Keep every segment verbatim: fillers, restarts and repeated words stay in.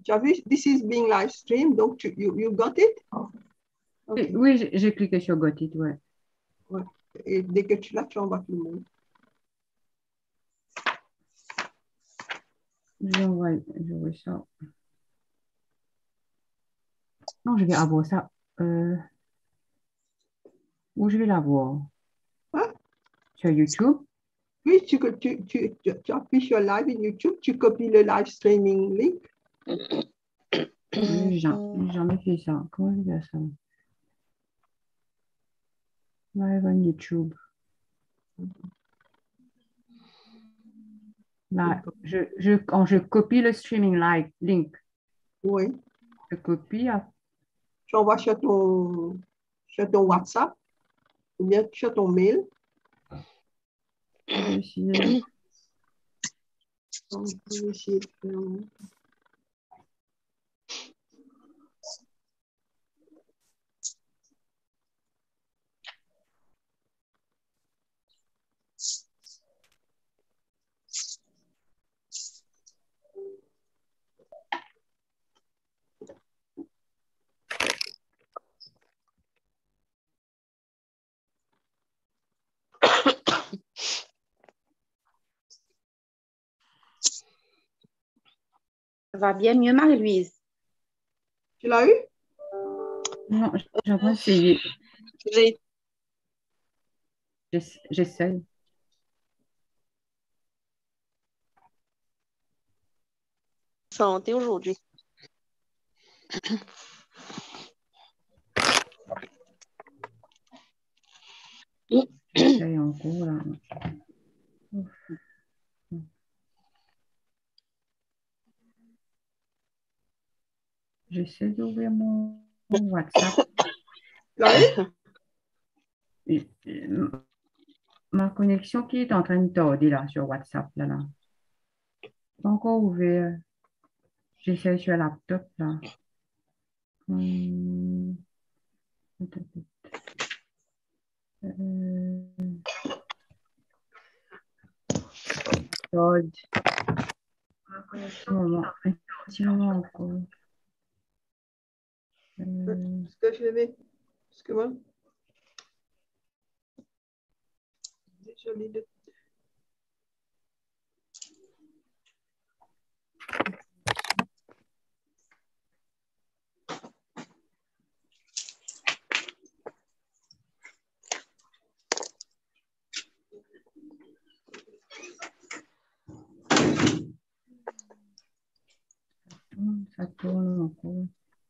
tu as vu, this is being live streamed, donc tu, you, you got it? Okay. Oui, j'ai cliqué sur Got It, ouais. Ouais. Et dès que tu l'as, tu envoies tout le monde. J'envoie, j'envoie ça. Non, je vais avoir ça. Euh, où je vais l'avoir? Hein? Sur YouTube? Oui, tu, tu, tu, tu, tu appuies sur live in YouTube, tu copies le live streaming link. J'ai jamais fait ça. Comment je vais faire ça? Live on YouTube. Là, je, je, quand je copie le streaming live link, oui. Je copie. À... Tu envoies sur ton, sur ton WhatsApp ou bien sur ton mail. Je vais essayer. On peut essayer de faire. Ça va bien mieux, Marie-Louise. Tu l'as eu? Non, j'ai pas essayé. J'essaye. Santé aujourd'hui. J'essaye encore là. J'essaie d'ouvrir mon WhatsApp. Ma connexion qui est en train de tarder là sur WhatsApp là. là. Pas encore ouvert. J'essaie sur le laptop là. Hum. Euh... Todd. Ma connexion, un petit moment encore. Euh... Est-ce que je vais? Excuse-moi. Désolée de... Ça tourne encore.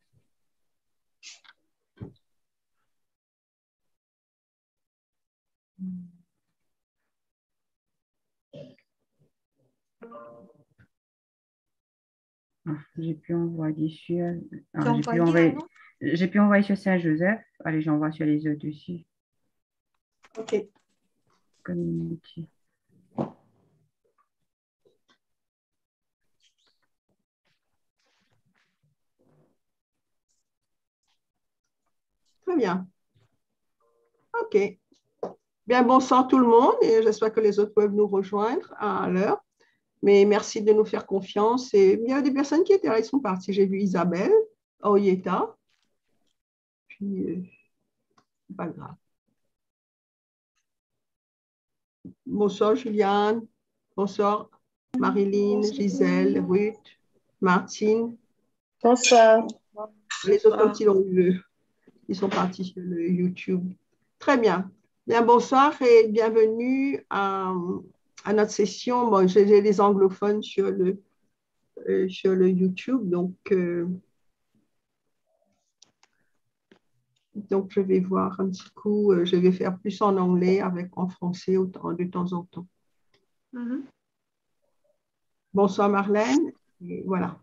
Ah, j'ai pu envoyer sur. Ah, j'ai pu envoyer. J'ai pu envoyer sur Saint-Joseph. Allez, j'envoie sur les autres aussi. OK. Community. Très bien. OK. Bien, bonsoir tout le monde et j'espère que les autres peuvent nous rejoindre à l'heure. Mais merci de nous faire confiance. Et il y a des personnes qui étaient là, ils sont partis. J'ai vu Isabelle, Oyeta. Puis, euh, c'est pas grave. Bonsoir Juliane. Bonsoir Marilyn, Gisèle, Ruth, Martine. Bonsoir. Les autres, quand ils ont eu, ils sont partis sur le YouTube. Très bien. Bien, bonsoir et bienvenue à, à notre session. Bon, j'ai les anglophones sur le, euh, sur le YouTube, donc, euh, donc je vais voir un petit coup. Euh, je vais faire plus en anglais avec en français autant, de temps en temps. Mm-hmm. Bonsoir Marlène. Et voilà.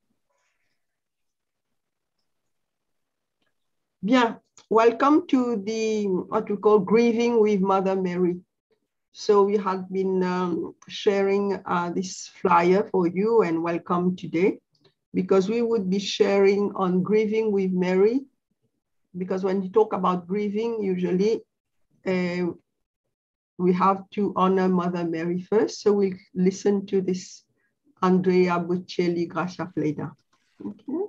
Bien. Welcome to the what we call Grieving with Mother Mary. So we have been um, sharing uh, this flyer for you and welcome today because we would be sharing on grieving with Mary because when you talk about grieving, usually uh, we have to honor Mother Mary first. So we'll listen to this Andrea Bocelli Gracia Plena. Okay.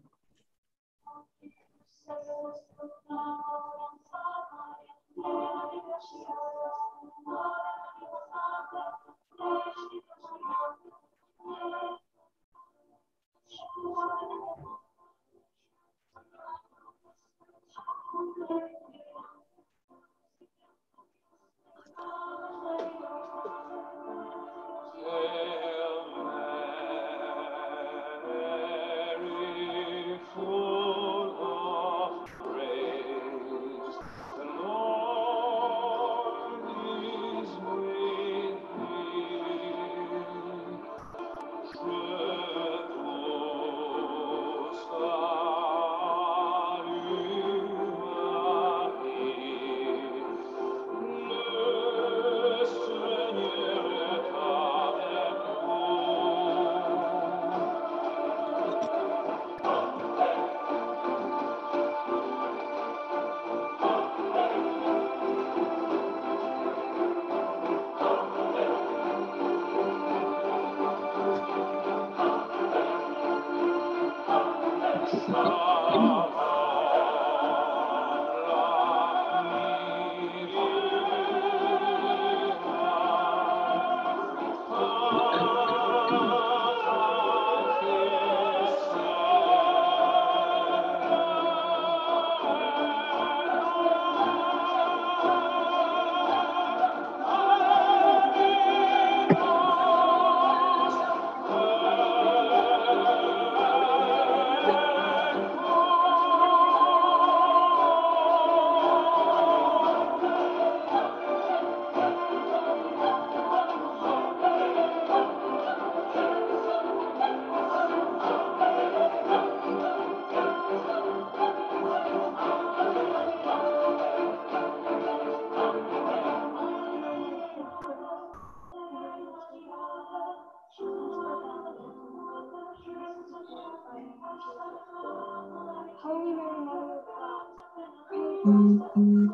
Holy Mary, Mother of God, pray for us sinners,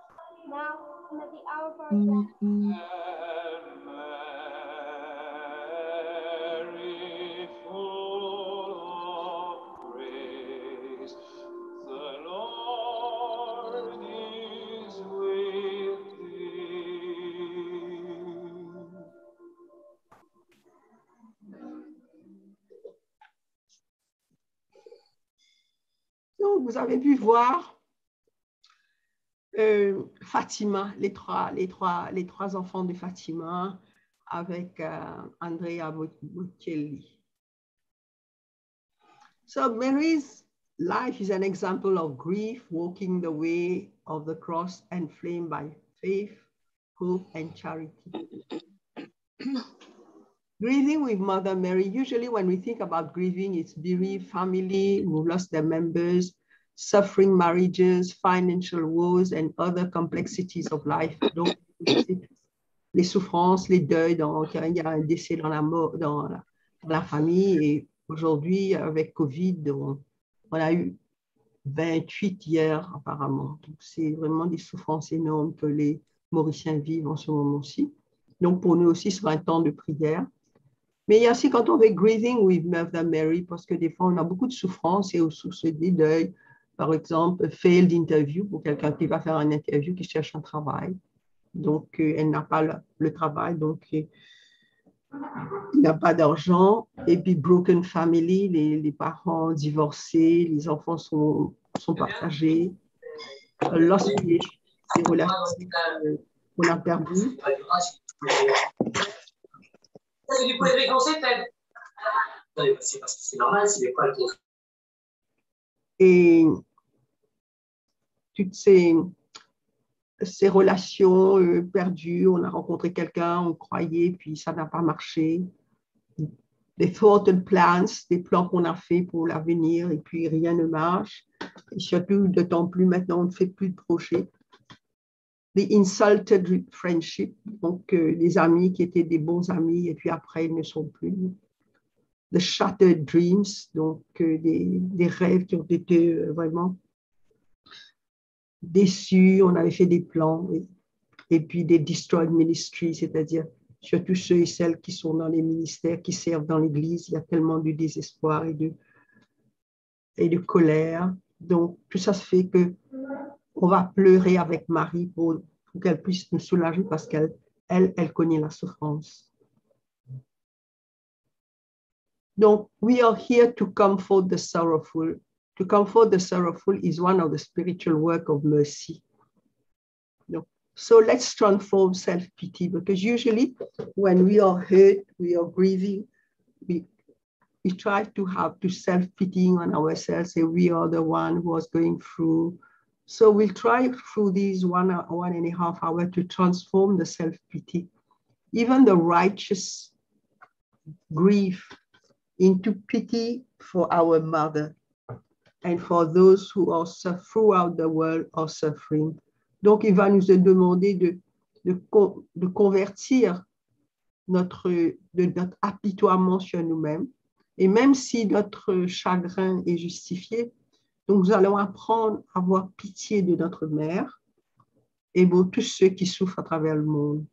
now and at the hour of our death. Mary, full of grace, the Lord is with thee. Donc, vous avez pu voir euh, Fatima, les trois, les, trois, les trois enfants de Fatima avec euh, Andrea Bocelli. So Mary's life is an example of grief, walking the way of the cross, inflamed by faith, hope, and charity. Grieving with Mother Mary, usually when we think about grieving, it's bereaved family who lost their members, suffering marriages, financial woes, and other complexities of life. Donc, les souffrances, les deuils, donc il y a un décès dans la, mort, dans la, dans la famille. Et aujourd'hui, avec Covid, on, on a eu vingt-huit hier apparemment. Donc, c'est vraiment des souffrances énormes que les Mauriciens vivent en ce moment-ci. Donc, pour nous aussi, c'est un temps de prière. Mais il y a aussi quand on fait grieving with Mother Mary, parce que des fois, on a beaucoup de souffrances et aussi des deuils. Par exemple, failed interview, pour quelqu'un qui va faire un interview, qui cherche un travail. Donc, euh, elle n'a pas le, le travail, donc euh, il n'a pas d'argent. Et puis, broken family, les, les parents divorcés, les enfants sont, sont partagés. Euh, lost relations, les relations euh, qu'on a perdues. C'est du poulet déconcé, peut-être. C'est normal, c'est des poils. Et toutes ces, ces relations euh, perdues, on a rencontré quelqu'un, on croyait, puis ça n'a pas marché. Des thoughts and plans, des plans qu'on a fait pour l'avenir, et puis rien ne marche. Et surtout, d'autant plus maintenant, on ne fait plus de projets. The insulted friendship, donc euh, les amis qui étaient des bons amis, et puis après, ils ne sont plus. The shattered dreams, donc euh, des, des rêves qui ont été euh, vraiment déçus. On avait fait des plans. Et, et puis des destroyed ministries, c'est-à-dire surtout ceux et celles qui sont dans les ministères, qui servent dans l'Église. Il y a tellement de désespoir et de, et de colère. Donc, tout ça se fait que on va pleurer avec Marie pour, pour qu'elle puisse nous soulager parce qu'elle elle, elle connaît la souffrance. Donc, we are here to comfort the sorrowful. To comfort the sorrowful is one of the spiritual work of mercy. Donc, so let's transform self-pity because usually when we are hurt, we are grieving, we, we try to have to self-pitying on ourselves, say we are the one who was going through. So we'll try through these one, one and a half hour to transform the self-pity, even the righteous grief into pity for our mother and for those who are throughout the world are suffering. Donc, il va nous demander de, de, de convertir notre, de, notre apitoiement sur nous-mêmes. Et même si notre chagrin est justifié, donc nous allons apprendre à avoir pitié de notre mère et pour tous ceux qui souffrent à travers le monde.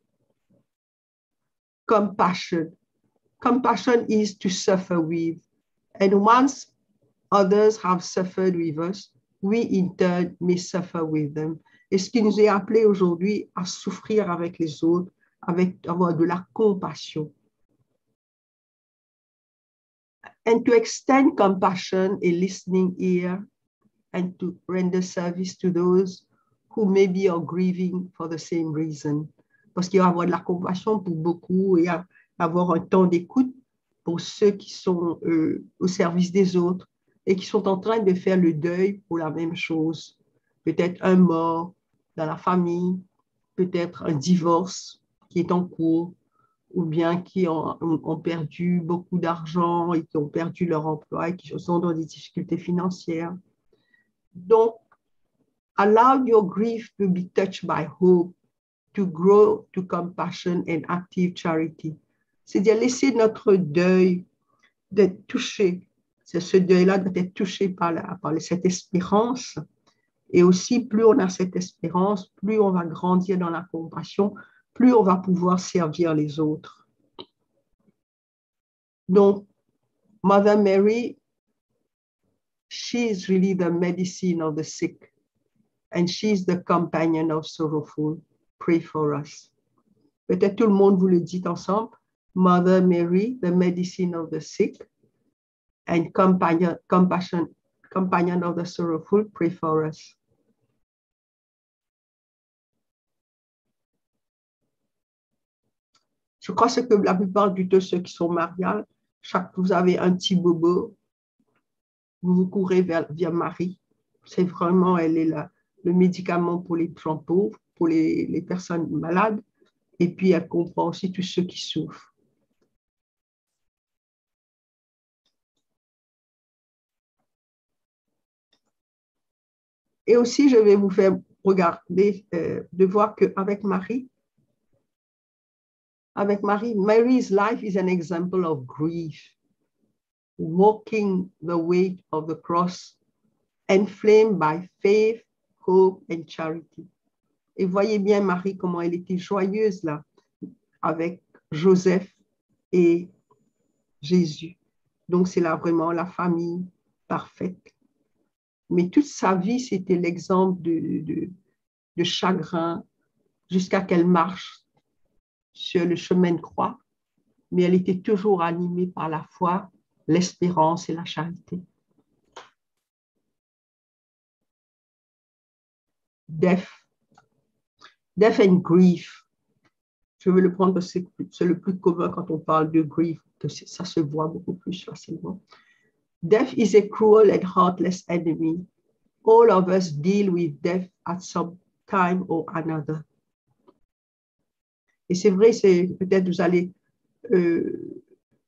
Compassion. Compassion is to suffer with. And once others have suffered with us, we in turn may suffer with them. Et ce qui nous est appelé aujourd'hui à souffrir avec les autres, avec avoir de la compassion. And to extend compassion, a listening ear, and to render service to those who maybe are grieving for the same reason. Parce qu'il va y avoir de la compassion pour beaucoup et avoir un temps d'écoute pour ceux qui sont euh, au service des autres et qui sont en train de faire le deuil pour la même chose. Peut-être un mort dans la famille, peut-être un divorce qui est en cours, ou bien qui ont, ont perdu beaucoup d'argent et qui ont perdu leur emploi et qui sont dans des difficultés financières. Donc, allow your grief to be touched by hope, to grow to compassion and active charity. C'est-à-dire laisser notre deuil d'être touché. Ce deuil-là doit être touché par, la, par cette espérance. Et aussi, plus on a cette espérance, plus on va grandir dans la compassion, plus on va pouvoir servir les autres. Donc, Mother Mary, she is really the medicine of the sick, and she is the companion of sorrowful. Pray for us. Peut-être tout le monde vous le dit ensemble. Mother Mary, the medicine of the sick, and companion, compassion, companion of the sorrowful, pray for us. Je crois que la plupart du temps, ceux qui sont mariés, chaque vous avez un petit bobo, vous vous courez vers, vers Marie. C'est vraiment, elle est la, le médicament pour les gens pauvres, pour les, les personnes malades, et puis elle comprend aussi tous ceux qui souffrent. Et aussi, je vais vous faire regarder, euh, de voir qu'avec Marie, avec Marie, Mary's life is an example of grief, walking the weight of the cross, inflamed by faith, hope and charity. Et voyez bien Marie comment elle était joyeuse là, avec Joseph et Jésus. Donc c'est là vraiment la famille parfaite. Mais toute sa vie, c'était l'exemple de, de, de chagrin jusqu'à qu'elle marche sur le chemin de croix, mais elle était toujours animée par la foi, l'espérance et la charité. Death. Death and grief. Je vais le prendre parce que c'est le plus commun quand on parle de grief, que ça se voit beaucoup plus facilement. Death is a cruel and heartless enemy. All of us deal with death at some time or another. Et c'est vrai, c'est peut-être vous allez, euh,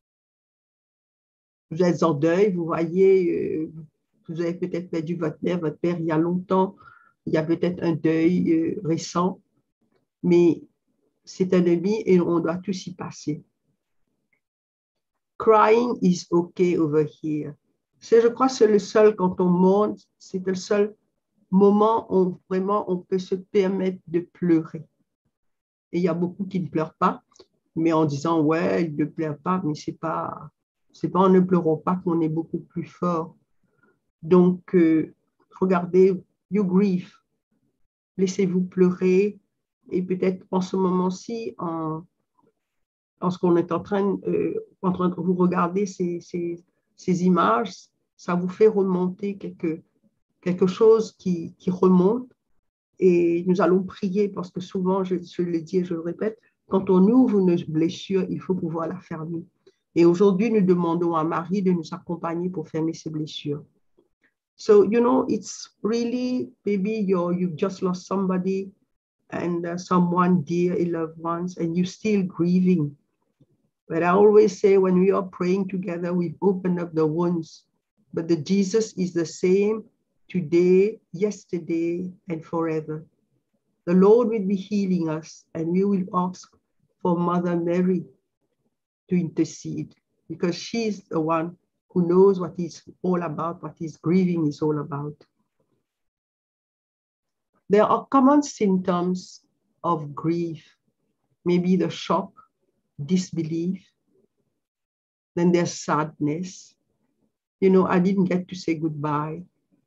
vous êtes en deuil, vous voyez, euh, vous avez peut-être perdu votre père, votre père il y a longtemps, il y a peut-être un deuil euh, récent, mais c'est un ennemi et on doit tous y passer. Crying is okay over here. C'est, je crois que c'est le seul, quand on monte, c'est le seul moment où vraiment on peut se permettre de pleurer. Et il y a beaucoup qui ne pleurent pas, mais en disant, ouais, ils ne pleurent pas, mais ce n'est pas, c'est pas en ne pleurant pas qu'on est beaucoup plus fort. Donc, euh, regardez, you grieve. Laissez-vous pleurer. Et peut-être en ce moment-ci, en, en ce qu'on est en train, euh, en train de vous regarder ces, ces, ces images, ça vous fait remonter quelque, quelque chose qui, qui remonte. Et nous allons prier parce que souvent, je, je le dis et je le répète, quand on ouvre une blessure, il faut pouvoir la fermer. Et aujourd'hui, nous demandons à Marie de nous accompagner pour fermer ces blessures. So, you know, it's really, maybe you're, you've just lost somebody and uh, someone dear, a loved ones, and you're still grieving. But I always say when we are praying together, we've opened up the wounds. But the Jesus is the same today, yesterday, and forever. The Lord will be healing us, and we will ask for Mother Mary to intercede, because she's the one who knows what it's all about, what his grieving is all about. There are common symptoms of grief, maybe the shock, disbelief, then there's sadness. You know, I didn't get to say goodbye.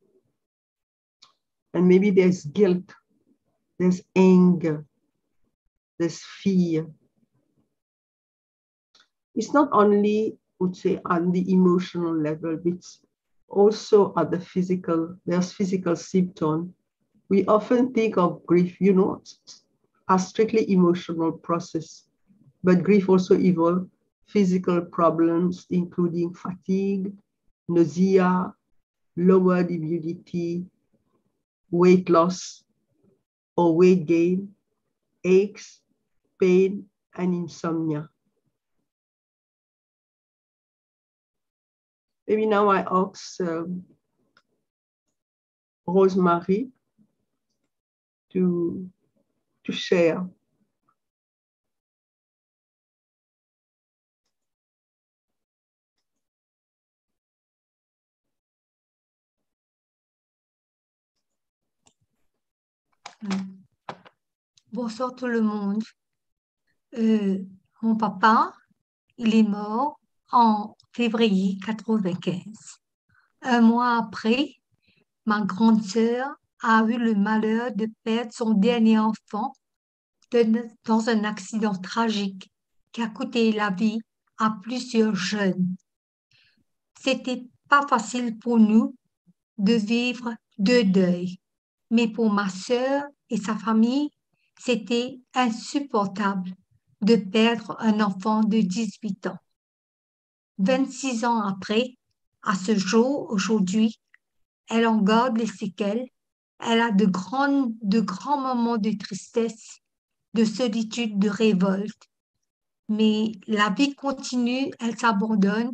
And maybe there's guilt, there's anger, there's fear. It's not only, I would say, on the emotional level, but also at the physical, there's physical symptoms. We often think of grief, you know, as strictly emotional process, but grief also involves physical problems, including fatigue, nausea, lowered immunity, weight loss or weight gain, aches, pain, and insomnia. Maybe now I ask um, Rosemary to, to share. Bonsoir tout le monde. Euh, mon papa, il est mort en février quatre-vingt-quinze. Un mois après, ma grande sœur a eu le malheur de perdre son dernier enfant de- dans un accident tragique qui a coûté la vie à plusieurs jeunes. C'était pas facile pour nous de vivre deux deuils, mais pour ma sœur et sa famille, c'était insupportable de perdre un enfant de dix-huit ans. vingt-six ans après, à ce jour, aujourd'hui, elle en garde les séquelles. Elle a de grands, de grands moments de tristesse, de solitude, de révolte. Mais la vie continue, elle s'abandonne.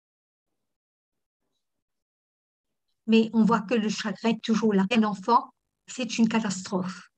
Mais on voit que le chagrin est toujours là. Un enfant, c'est une catastrophe.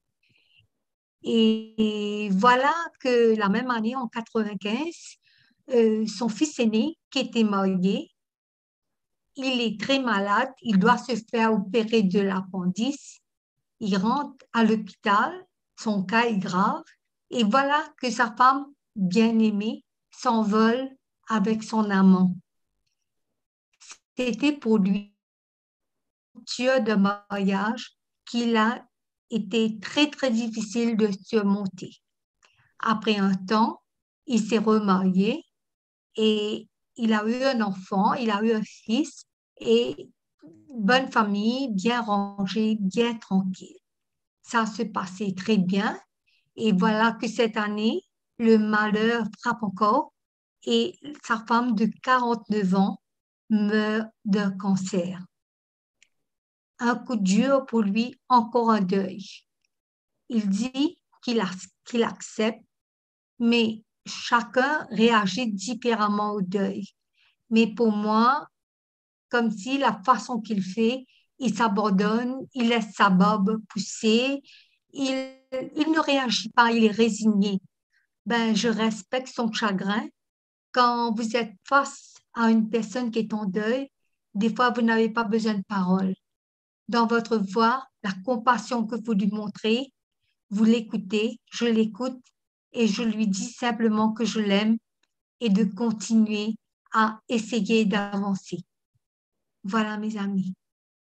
Et voilà que la même année, en quatre-vingt-quinze, euh, son fils aîné, qui était marié, il est très malade, il doit se faire opérer de l'appendice. Il rentre à l'hôpital, son cas est grave, et voilà que sa femme bien-aimée s'envole avec son amant. C'était pour lui une rupture de mariage qu'il a été très, très difficile de surmonter. Après un temps, il s'est remarié et il a eu un enfant, il a eu un fils et une bonne famille, bien rangée, bien tranquille. Ça se passait très bien et voilà que cette année, le malheur frappe encore et sa femme de quarante-neuf ans meurt d'un cancer. Un coup dur pour lui, encore un deuil. Il dit qu'il a- qu'il accepte, mais chacun réagit différemment au deuil. Mais pour moi, comme si la façon qu'il fait, il s'abandonne, il laisse sa barbe pousser, il, il ne réagit pas, il est résigné. Ben, je respecte son chagrin. Quand vous êtes face à une personne qui est en deuil, des fois, vous n'avez pas besoin de paroles. Dans votre voix, la compassion que vous lui montrez, vous l'écoutez, je l'écoute et je lui dis simplement que je l'aime et de continuer à essayer d'avancer. Voilà, mes amis.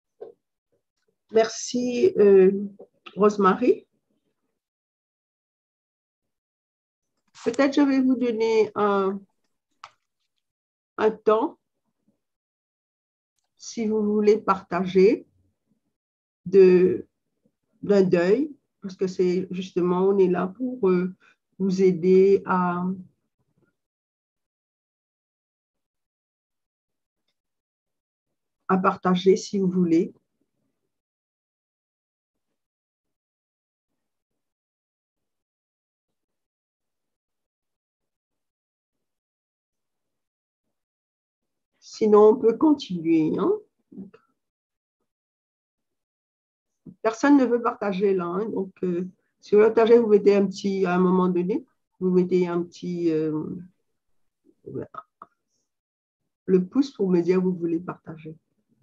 Merci, euh, Rosemary. Peut-être je vais vous donner un, un temps, si vous voulez partager de, d'un deuil, parce que c'est justement, on est là pour euh, vous aider à, à partager si vous voulez. Sinon, on peut continuer. Hein? Personne ne veut partager là. Hein? Donc, euh, si vous voulez partager, vous mettez un petit, à un moment donné, vous mettez un petit, euh, le pouce pour me dire que vous voulez partager.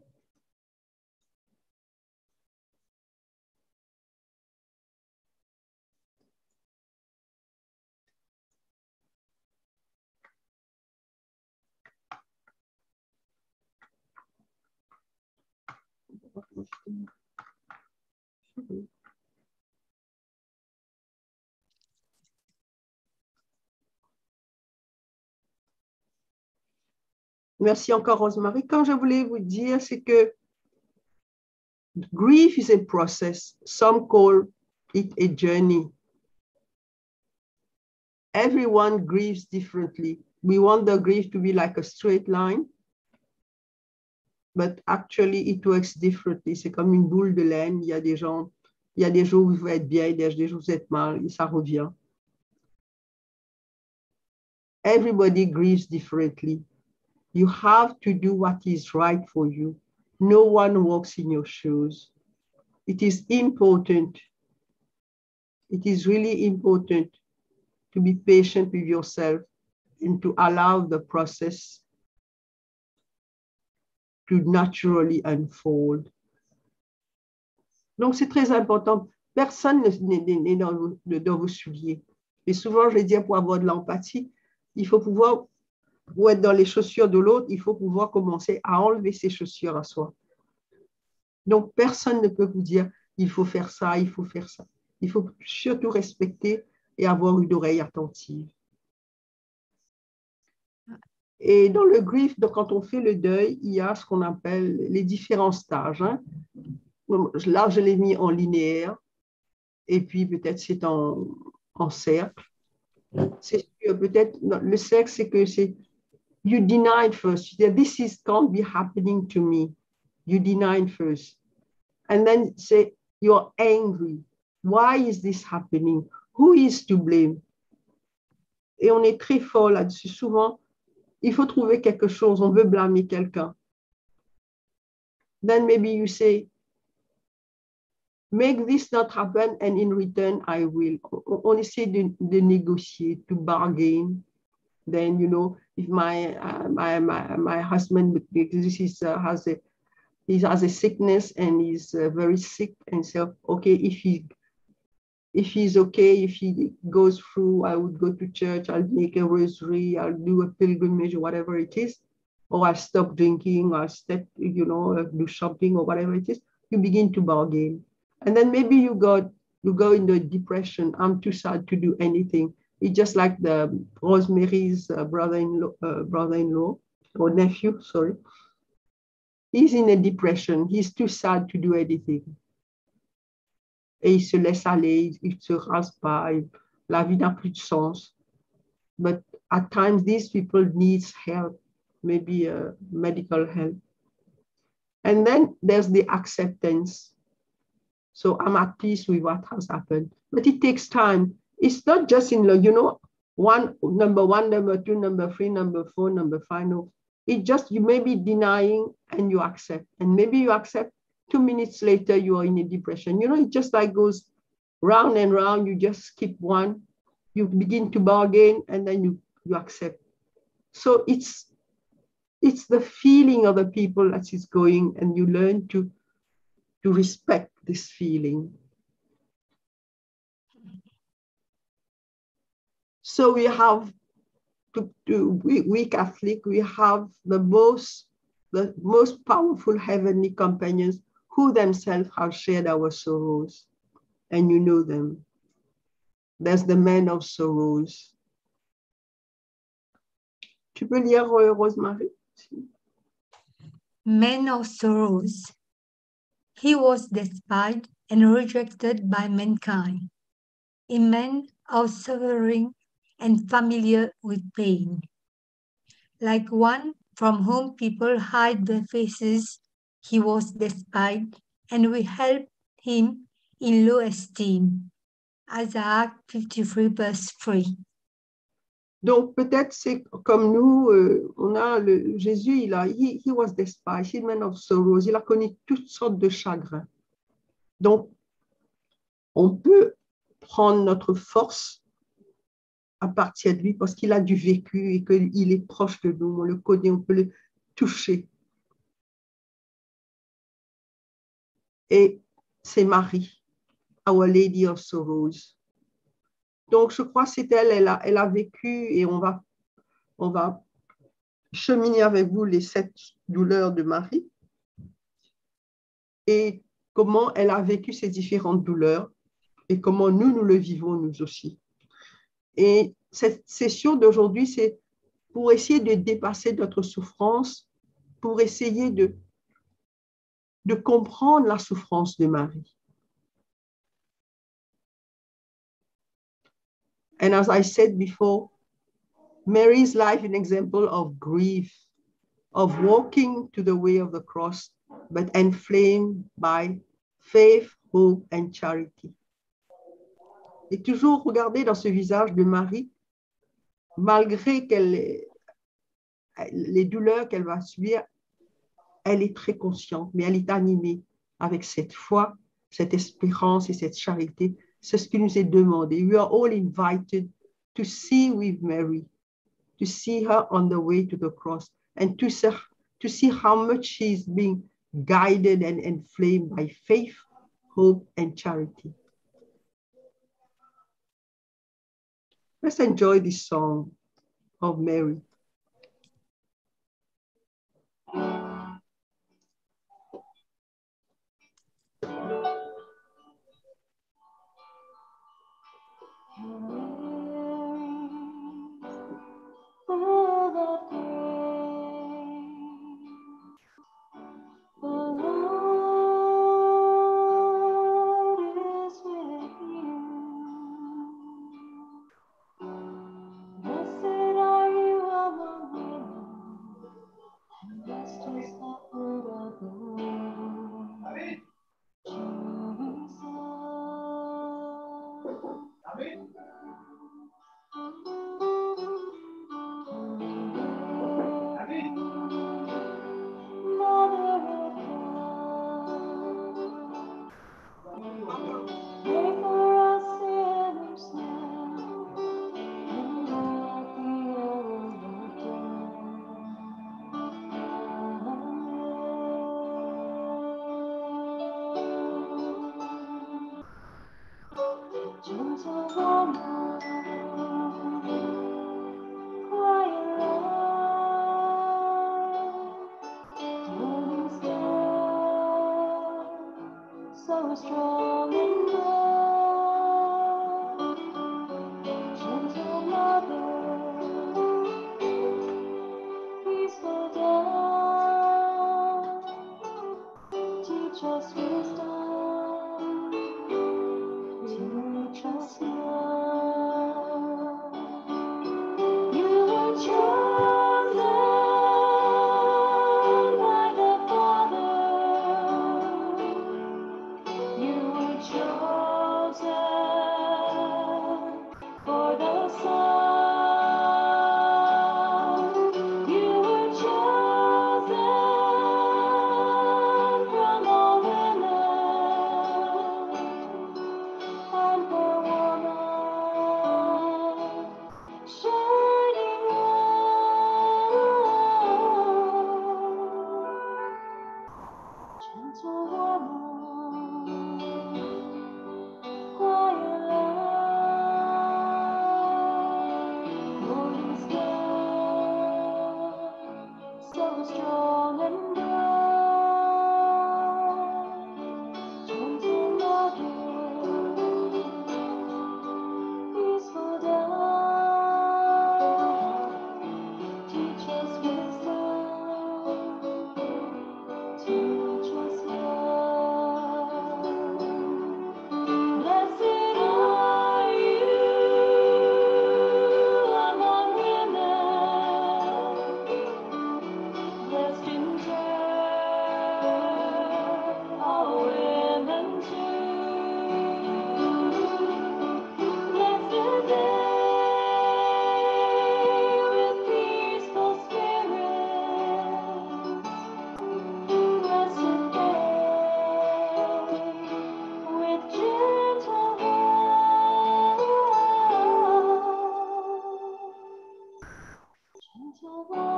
Merci encore, Rosemary. Quand je voulais vous dire, c'est que grief is a process. Some call it a journey. Everyone grieves differently. We want the grief to be like a straight line, but actually it works differently. C'est comme une boule de laine. Il y a des gens, il y a des jours où vous êtes bien, il y a des jours où vous êtes mal, et ça revient. Everybody grieves differently. You have to do what is right for you. No one walks in your shoes. It is important. It is really important to be patient with yourself and to allow the process to naturally unfold. Donc, c'est très important. Personne n'est dans, dans vos souliers. Et souvent, je vais dire, pour avoir de l'empathie, il faut pouvoir, pour être dans les chaussures de l'autre, il faut pouvoir commencer à enlever ses chaussures à soi. Donc, personne ne peut vous dire, il faut faire ça, il faut faire ça. Il faut surtout respecter et avoir une oreille attentive. Et dans le grief, donc quand on fait le deuil, il y a ce qu'on appelle les différents stages. Hein. Là, je l'ai mis en linéaire, et puis peut-être c'est en, en cercle. C'est peut-être le cercle, c'est que c'est you deny first. This is can't be happening to me. You deny first, and then say you're angry. Why is this happening? Who is to blame? Et on est très fort là-dessus. Souvent, il faut trouver quelque chose. On veut blâmer quelqu'un. Then maybe you say, make this not happen, and in return, I will. On essaie de, de négocier, to bargain. Then, you know, if my uh, my, my my husband this is, uh, has a he has a sickness and he's uh, very sick, and so okay, if he if he's okay, if he goes through, I would go to church, I'll make a rosary, I'll do a pilgrimage, or whatever it is, or I'll stop drinking, or I'll step, you know, do shopping, or whatever it is. You begin to bargain, and then maybe you go you go into a depression. I'm too sad to do anything. It's just like the Rosemary's uh, brother-in-law, uh, brother-in-law or nephew, sorry. He's in a depression. He's too sad to do anything. Et il se laisse aller, il ne se rase pas, la vie n'a plus de sens. But at times, these people need help, maybe uh, medical help. And then there's the acceptance. So I'm at peace with what has happened. But it takes time. It's not just in, you know, one, number one, number two, number three, number four, number five. No, it just, you may be denying and you accept. And maybe you accept, two minutes later, you are in a depression. You know, it just like goes round and round. You just skip one, you begin to bargain, and then you, you accept. So it's, it's the feeling of the people that is going, and you learn to, to respect this feeling. So we have, to, to we, we Catholic, we have the most, the most powerful heavenly companions who themselves have shared our sorrows, and you know them. There's the man of sorrows. Tu peux lire, euh, Rosemary? Man of sorrows. He was despised and rejected by mankind, a man of suffering and familiar with pain. Like one from whom people hide their faces, he was despised, and we held him in low esteem. Isaiah fifty-three, verse three. Donc peut-être c'est comme nous, euh, on a le, Jésus, il a, he, he was despised, he man of sorrows, il a connu toutes sortes de chagrins. Donc on peut prendre notre force à partir de lui parce qu'il a du vécu et qu'il est proche de nous, on le connaît, on peut le toucher. Et c'est Marie, Our Lady of Sorrows. Donc, je crois que c'est elle, elle a, elle a vécu et on va, on va cheminer avec vous les sept douleurs de Marie et comment elle a vécu ces différentes douleurs et comment nous, nous le vivons nous aussi. Et cette session d'aujourd'hui, c'est pour essayer de dépasser notre souffrance, pour essayer de, de comprendre la souffrance de Marie. And as I said before, Mary's life is an example of grief, of walking to the way of the cross, but inflamed by faith, hope, and charity. Et toujours regarder dans ce visage de Marie, malgré qu'elle, les douleurs qu'elle va subir, elle est très consciente, mais elle est animée avec cette foi, cette espérance et cette charité. C'est ce qui nous est demandé. We are all invited to see with Mary, to see her on the way to the cross, and to see, to see how much she is being guided and inflamed by faith, hope, and charity. Let's enjoy this song of Mary.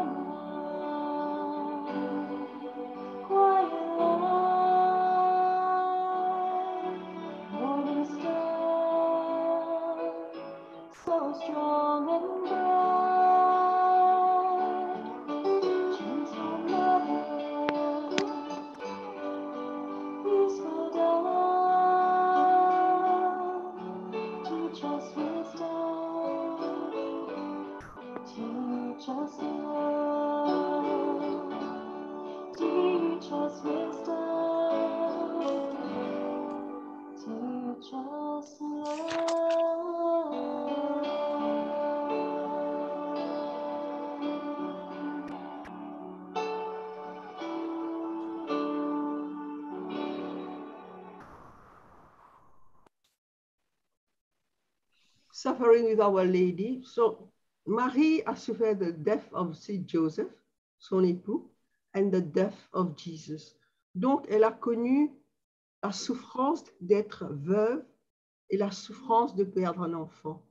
Suffering with Our Lady. So, Marie a souffert the death of Saint Joseph, son époux, and the death of Jesus. Donc, elle a connu la souffrance d'être veuve et la souffrance de perdre un enfant.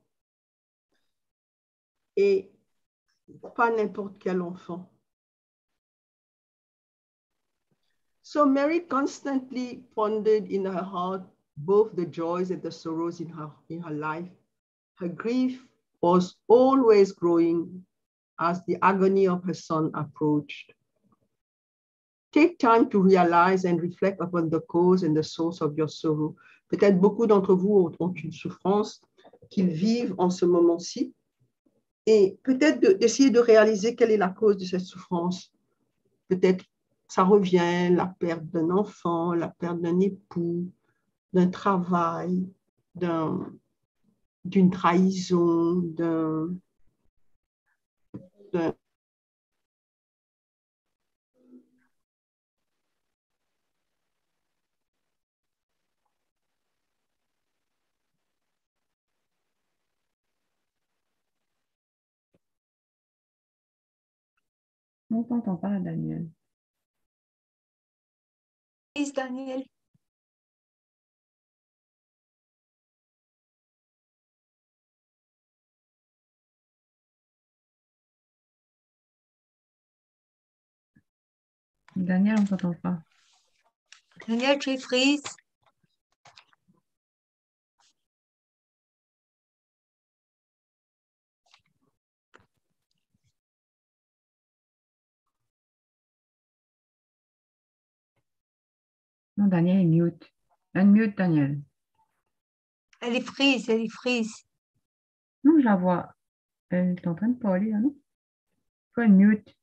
Et pas n'importe quel enfant. So Mary constantly pondered in her heart both the joys and the sorrows in her, in her life. Her grief was always growing as the agony of her son approached. Take time to realize and reflect upon the cause and the source of your sorrow. Peut-être beaucoup d'entre vous ont une souffrance qu'ils vivent en ce moment-ci. Et peut-être d'essayer de, de réaliser quelle est la cause de cette souffrance. Peut-être ça revient, la perte d'un enfant, la perte d'un époux, d'un travail, d'un, d'une trahison, d'un, d'un On ne t'entend pas, Daniel. Please, Daniel. Daniel, on ne t'entend pas. Daniel, tu freeze. Non, Daniel est mute. Unmute, Daniel. Elle est freeze, elle est freeze. Non, je la vois. Elle est en train de parler, là, non? Faut unmute.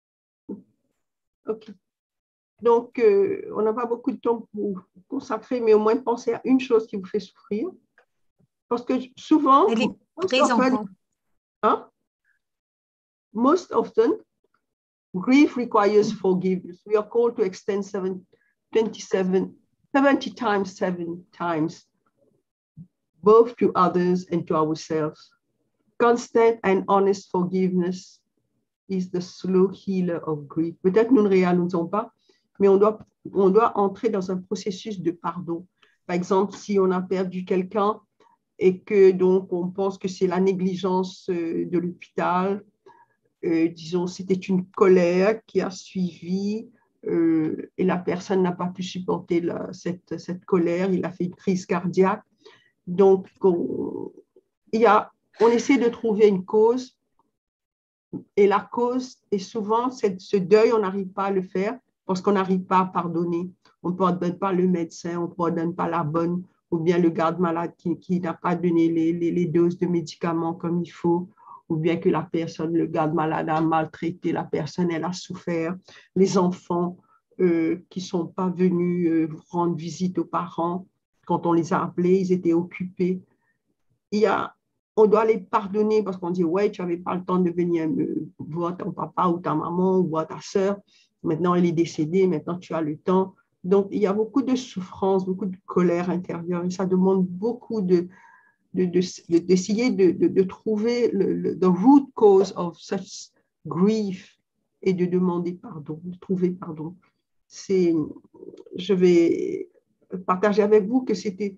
OK. Donc, euh, on n'a pas beaucoup de temps pour consacrer, mais au moins pensez à une chose qui vous fait souffrir. Parce que souvent, Elle est most freeze often, encore. hein? most often, grief requires forgiveness. We are called to extend seven, twenty-seven, seventy times, seven times, both to others and to ourselves. Constant and honest forgiveness is the slow healer of grief. Peut-être nous ne réalisons pas, mais on doit, on doit entrer dans un processus de pardon. Par exemple, si on a perdu quelqu'un et que donc on pense que c'est la négligence de l'hôpital, euh, disons c'était une colère qui a suivi euh, et la personne n'a pas pu supporter la, cette, cette colère, il a fait une crise cardiaque. Donc, on, il y a, on essaie de trouver une cause. Et la cause est souvent cette, ce deuil, on n'arrive pas à le faire parce qu'on n'arrive pas à pardonner. On ne pardonne pas le médecin, on ne pardonne pas la bonne, ou bien le garde-malade qui, qui n'a pas donné les, les, les doses de médicaments comme il faut, ou bien que la personne, le garde-malade a maltraité la personne, elle a souffert. Les enfants euh, qui ne sont pas venus euh, rendre visite aux parents, quand on les a appelés, ils étaient occupés. Il y a On doit les pardonner parce qu'on dit, ouais, tu n'avais pas le temps de venir me voir ton papa ou ta maman ou voir ta sœur. Maintenant, elle est décédée, maintenant tu as le temps. Donc, il y a beaucoup de souffrance, beaucoup de colère intérieure et ça demande beaucoup de, de, de, de, d'essayer de, de, de trouver le, le the root cause of such grief et de demander pardon, de trouver pardon. C'est, je vais partager avec vous que c'était,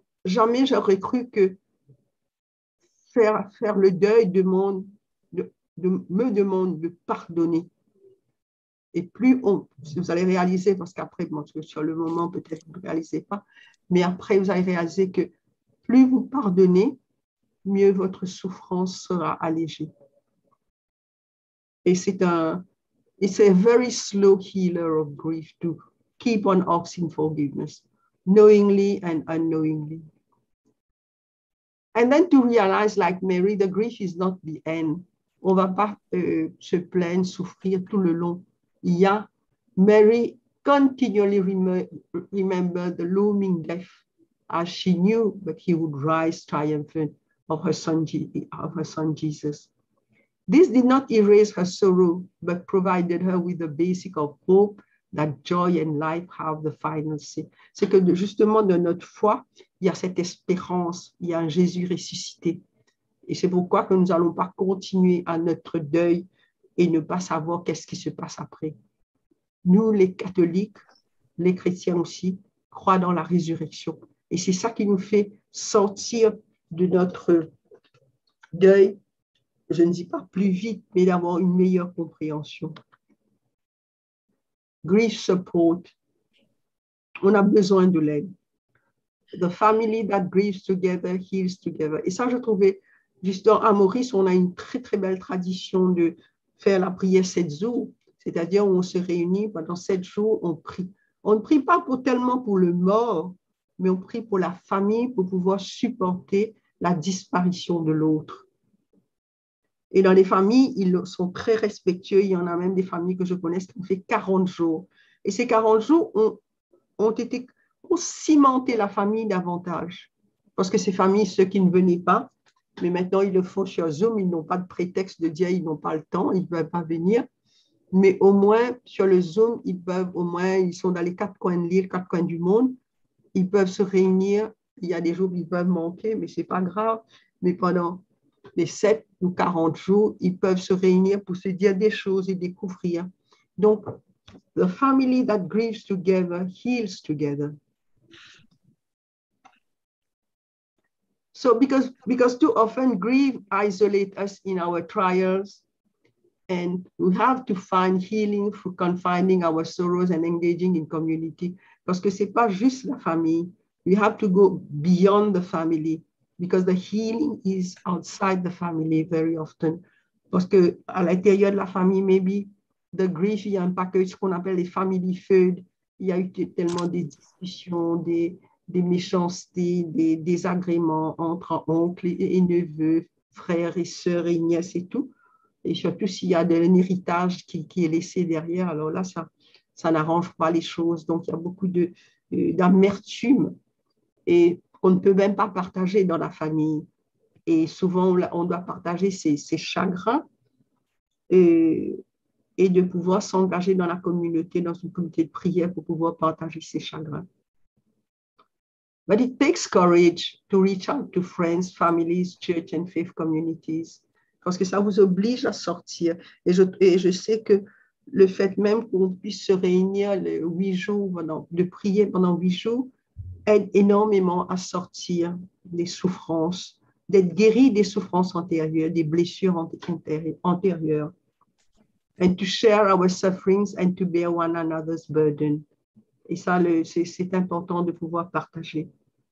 jamais j'aurais cru que Faire, faire le deuil demande de, de, me demande de pardonner. Et plus on, vous allez réaliser, parce qu'après, bon, sur le moment, peut-être vous ne réalisez pas, mais après, vous allez réaliser que plus vous pardonnez, mieux votre souffrance sera allégée. Et c'est un, it's a very slow healer of grief to keep on asking forgiveness, knowingly and unknowingly. And then to realize, like Mary, the grief is not the end. On ne va pas euh, se plaindre, souffrir tout le long. Il y a, Mary continually rem remembered the looming death, as she knew that he would rise triumphant of her son, of her son Jesus. This did not erase her sorrow, but provided her with the basic of hope that joy and life have the final say. C'est que justement de notre foi, il y a cette espérance, il y a un Jésus ressuscité. Et c'est pourquoi que nous n'allons pas continuer à notre deuil et ne pas savoir qu'est-ce qui se passe après. Nous, les catholiques, les chrétiens aussi, croient dans la résurrection. Et c'est ça qui nous fait sortir de notre deuil, je ne dis pas plus vite, mais d'avoir une meilleure compréhension. Grief support. On a besoin de l'aide. The family that grieves together heals together. Et ça, je trouvais, justement, à Maurice, on a une très, très belle tradition de faire la prière sept jours, c'est-à-dire on se réunit pendant sept jours, on prie. On ne prie pas pour, tellement pour le mort, mais on prie pour la famille, pour pouvoir supporter la disparition de l'autre. Et dans les familles, ils sont très respectueux. Il y en a même des familles que je connais qui ont fait quarante jours. Et ces quarante jours ont, ont été, ont cimenté la famille davantage. Parce que ces familles, ceux qui ne venaient pas, mais maintenant ils le font sur Zoom, ils n'ont pas de prétexte de dire ils n'ont pas le temps, ils ne peuvent pas venir. Mais au moins, sur le Zoom, ils peuvent, au moins, ils sont dans les quatre coins de l'île, quatre coins du monde. Ils peuvent se réunir. Il y a des jours où ils peuvent manquer, mais ce n'est pas grave. Mais pendant les sept ou quarante jours, ils peuvent se réunir pour se dire des choses et découvrir. Donc, the family that grieves together heals together. So, because, because too often grief isolates us in our trials, and we have to find healing through confining our sorrows and engaging in community. Parce que ce n'est pas juste la famille. We have to go beyond the family. Because the healing is outside the family very often. Parce que à l'intérieur de la famille, maybe the grief, il y a un package, ce qu'on appelle les family feud. Il y a eu tellement des discussions, des, des méchancetés, des désagréments entre oncles et, et neveux, frères et sœurs et nièces et tout. Et surtout s'il y a de, un héritage qui, qui est laissé derrière, alors là, ça, ça n'arrange pas les choses. Donc, il y a beaucoup de, d'amertume. Et qu'on ne peut même pas partager dans la famille. Et souvent, on doit partager ses, ses chagrins et, et de pouvoir s'engager dans la communauté, dans une communauté de prière pour pouvoir partager ses chagrins. But it takes courage to reach out to friends, families, church and faith communities. Parce que ça vous oblige à sortir. Et je, et je sais que le fait même qu'on puisse se réunir les huit jours, pendant, de prier pendant huit jours, aide énormément à sortir des souffrances, d'être guéri des souffrances antérieures, des blessures antérieures. And to share our sufferings and to bear one another's burden. Et ça, c'est important de pouvoir partager.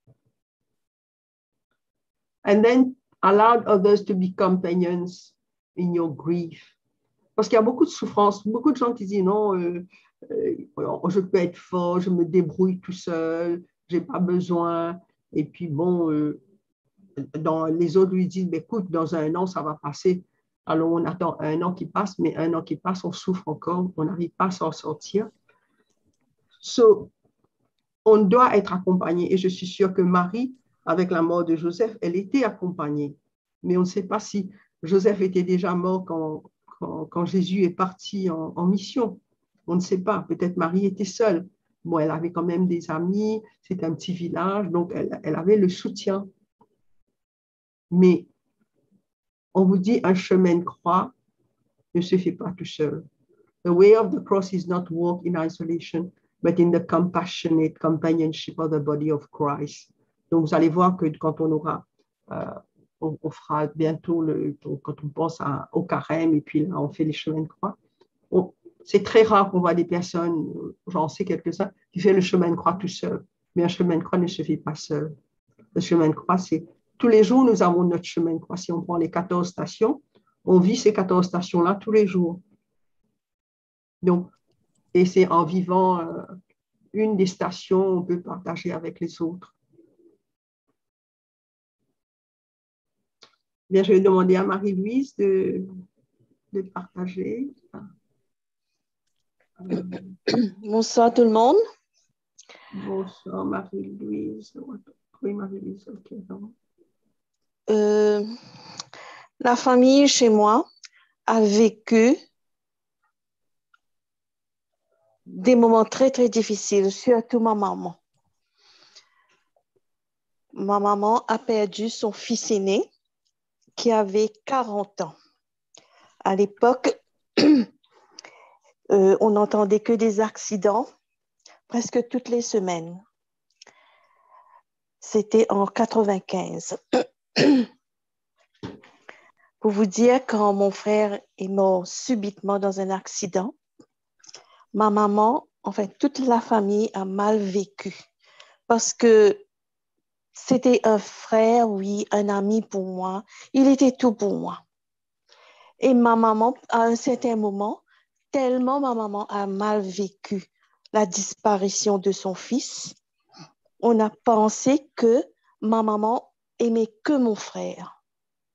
And then allow others to be companions in your grief. Parce qu'il y a beaucoup de souffrances, beaucoup de gens qui disent non, euh, euh, je peux être fort, je me débrouille tout seul, je n'ai pas besoin. Et puis bon, euh, dans, les autres lui disent, écoute, dans un an, ça va passer. Alors on attend un an qui passe, mais un an qui passe, on souffre encore, on n'arrive pas à s'en sortir. So, on doit être accompagné. Et je suis sûre que Marie, avec la mort de Joseph, elle était accompagnée. Mais on ne sait pas si Joseph était déjà mort quand, quand, quand Jésus est parti en, en mission. On ne sait pas. Peut-être Marie était seule. Bon, elle avait quand même des amis. C'était un petit village. Donc, elle, elle avait le soutien. Mais on vous dit, un chemin de croix ne se fait pas tout seul. The way of the cross is not walked in isolation, but in the compassionate companionship of the body of Christ. Donc, vous allez voir que quand on aura, euh, on, on fera bientôt, le, quand on pense à, au carême, et puis là, on fait les chemins de croix. C'est très rare qu'on voit des personnes, j'en sais quelques-uns, qui font le chemin de croix tout seul. Mais un chemin de croix ne se fait pas seul. Le chemin de croix, c'est tous les jours, nous avons notre chemin de croix. Si on prend les quatorze stations, on vit ces quatorze stations-là tous les jours. Donc, et c'est en vivant euh, une des stations, on peut partager avec les autres. Bien, je vais demander à Marie-Louise de, de partager. Bonsoir tout le monde. Bonsoir Marie-Louise. Oui, Marie-Louise, ok. Euh, la famille chez moi a vécu des moments très, très difficiles, surtout ma maman. Ma maman a perdu son fils aîné qui avait quarante ans. À l'époque, euh, on n'entendait que des accidents presque toutes les semaines. C'était en quatre-vingt-quinze. Pour vous dire, quand mon frère est mort subitement dans un accident, ma maman, enfin toute la famille a mal vécu parce que c'était un frère, oui, un ami pour moi. Il était tout pour moi. Et ma maman, à un certain moment, tellement ma maman a mal vécu la disparition de son fils, on a pensé que ma maman aimait que mon frère.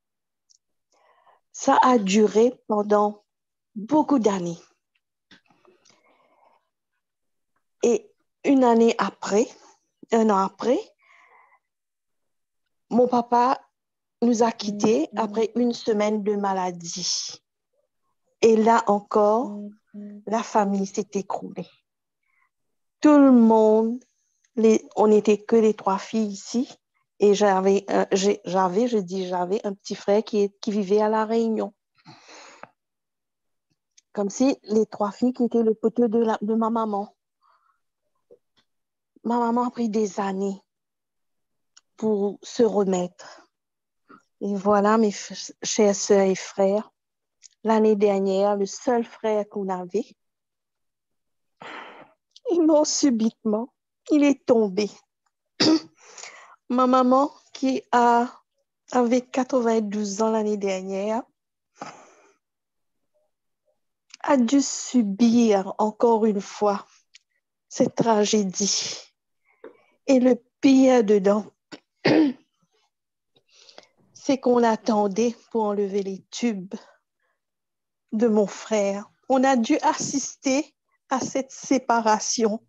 Ça a duré pendant beaucoup d'années. Et une année après, un an après, mon papa nous a quittés après une semaine de maladie. Et là encore, la famille s'est écroulée. Tout le monde, les, on n'était que les trois filles ici. Et j'avais, euh, j'avais, je dis j'avais un petit frère qui, qui vivait à La Réunion. Comme si les trois filles qui étaient le poteau de, la, de ma maman. Ma maman a pris des années pour se remettre. Et voilà, mes chères sœurs et frères, l'année dernière, le seul frère qu'on avait, il mort subitement. Il est tombé. Ma maman, qui a, avait quatre-vingt-douze ans l'année dernière, a dû subir encore une fois cette tragédie. Et le pire dedans, c'est qu'on l'attendait pour enlever les tubes de mon frère. On a dû assister à cette séparation.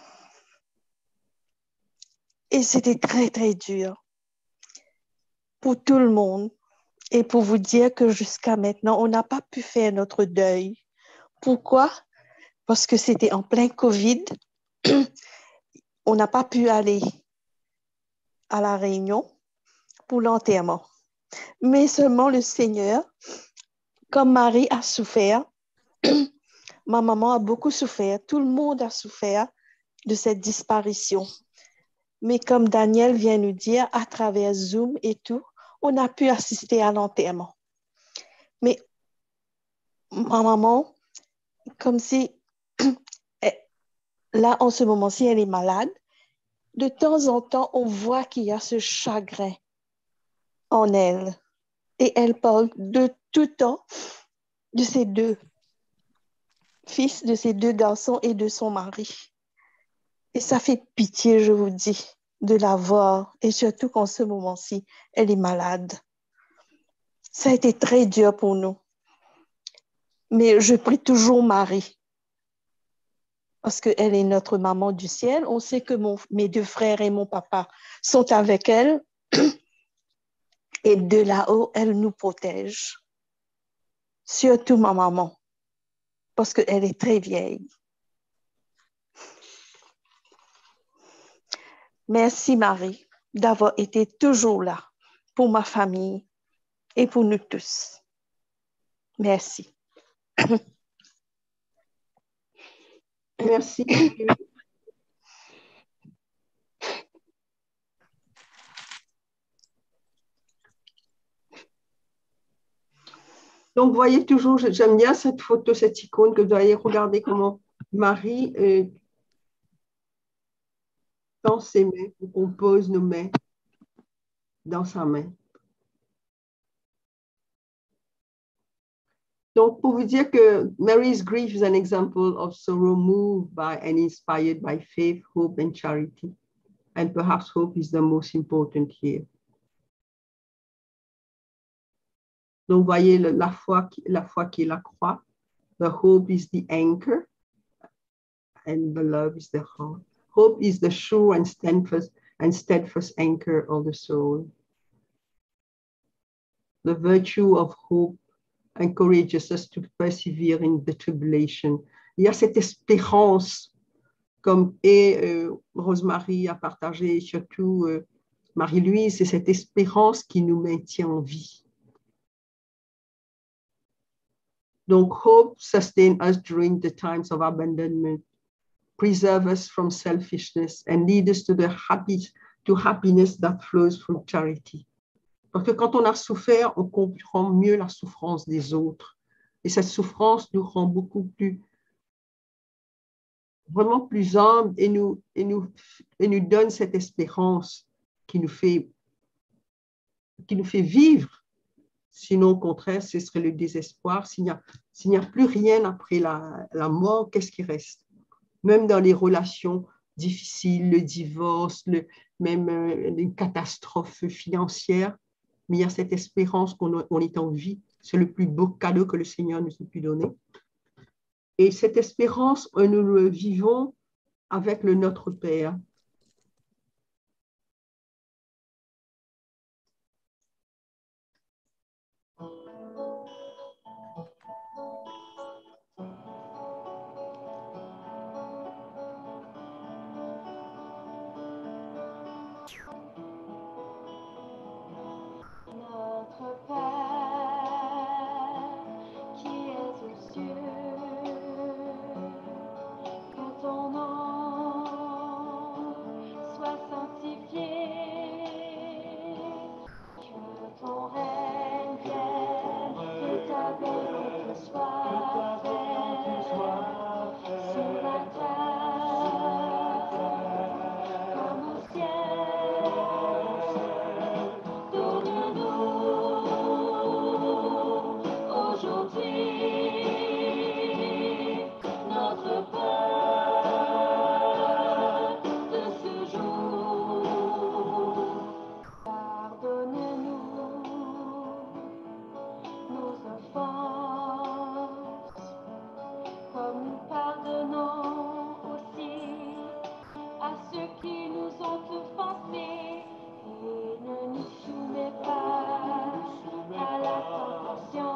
Et c'était très, très dur pour tout le monde. Et pour vous dire que jusqu'à maintenant, on n'a pas pu faire notre deuil. Pourquoi? Parce que c'était en plein Covid. On n'a pas pu aller à La Réunion pour l'enterrement. Mais seulement le Seigneur, comme Marie a souffert, ma maman a beaucoup souffert, tout le monde a souffert de cette disparition. Mais comme Daniel vient nous dire, à travers Zoom et tout, on a pu assister à l'enterrement. Mais ma maman, comme si, là, en ce moment-ci, elle est malade, de temps en temps, on voit qu'il y a ce chagrin en elle. Et elle parle de tout temps de ses deux fils, de ses deux garçons et de son mari. Et ça fait pitié, je vous dis, de la voir. Et surtout qu'en ce moment-ci, elle est malade. Ça a été très dur pour nous. Mais je prie toujours Marie. Parce qu'elle est notre maman du ciel. On sait que mon, mes deux frères et mon papa sont avec elle. Et de là-haut, elle nous protège. Surtout ma maman. Parce qu'elle est très vieille. Merci Marie d'avoir été toujours là pour ma famille et pour nous tous. Merci. Merci. Donc, vous voyez toujours, j'aime bien cette photo, cette icône que vous voyez. Regardez comment Marie, euh, dans ses mains, on compose nos mains dans sa main. Donc, pour vous dire que Mary's grief is an example of sorrow moved by and inspired by faith, hope, and charity. And perhaps hope is the most important here. Donc, vous voyez le, la, foi, la foi qui est la croix. The hope is the anchor. And the love is the heart. Hope is the sure and steadfast, and steadfast anchor of the soul. The virtue of hope encourages us to persevere in the tribulation. Il y a cette espérance, comme et euh, Rosemary a partagé, surtout euh, Marie-Louise, c'est cette espérance qui nous maintient en vie. Donc, hope sustain us during the times of abandonment, preserve us from selfishness, and lead us to the happy, to happiness that flows from charity. Parce que quand on a souffert, on comprend mieux la souffrance des autres. Et cette souffrance nous rend beaucoup plus, vraiment plus humbles et nous, et nous, et nous donne cette espérance qui nous fait, qui nous fait vivre. Sinon, au contraire, ce serait le désespoir. S'il n'y a, s'il n'y a plus rien après la, la mort, qu'est-ce qui reste? Même dans les relations difficiles, le divorce, le, même euh, les catastrophes financières, mais il y a cette espérance qu'on on est en vie. C'est le plus beau cadeau que le Seigneur nous a pu donner. Et cette espérance, nous le vivons avec le Notre Père. Notre Père qui es aux cieux, que ton nom soit sanctifié, que ton règne vienne, que ta volonté soit faite sur la terre comme au ciel. Aujourd'hui, notre pain de ce jour. Pardonne-nous nos offenses, comme nous pardonnons aussi à ceux qui nous ont offensés. Et ne nous soumets pas à la tentation,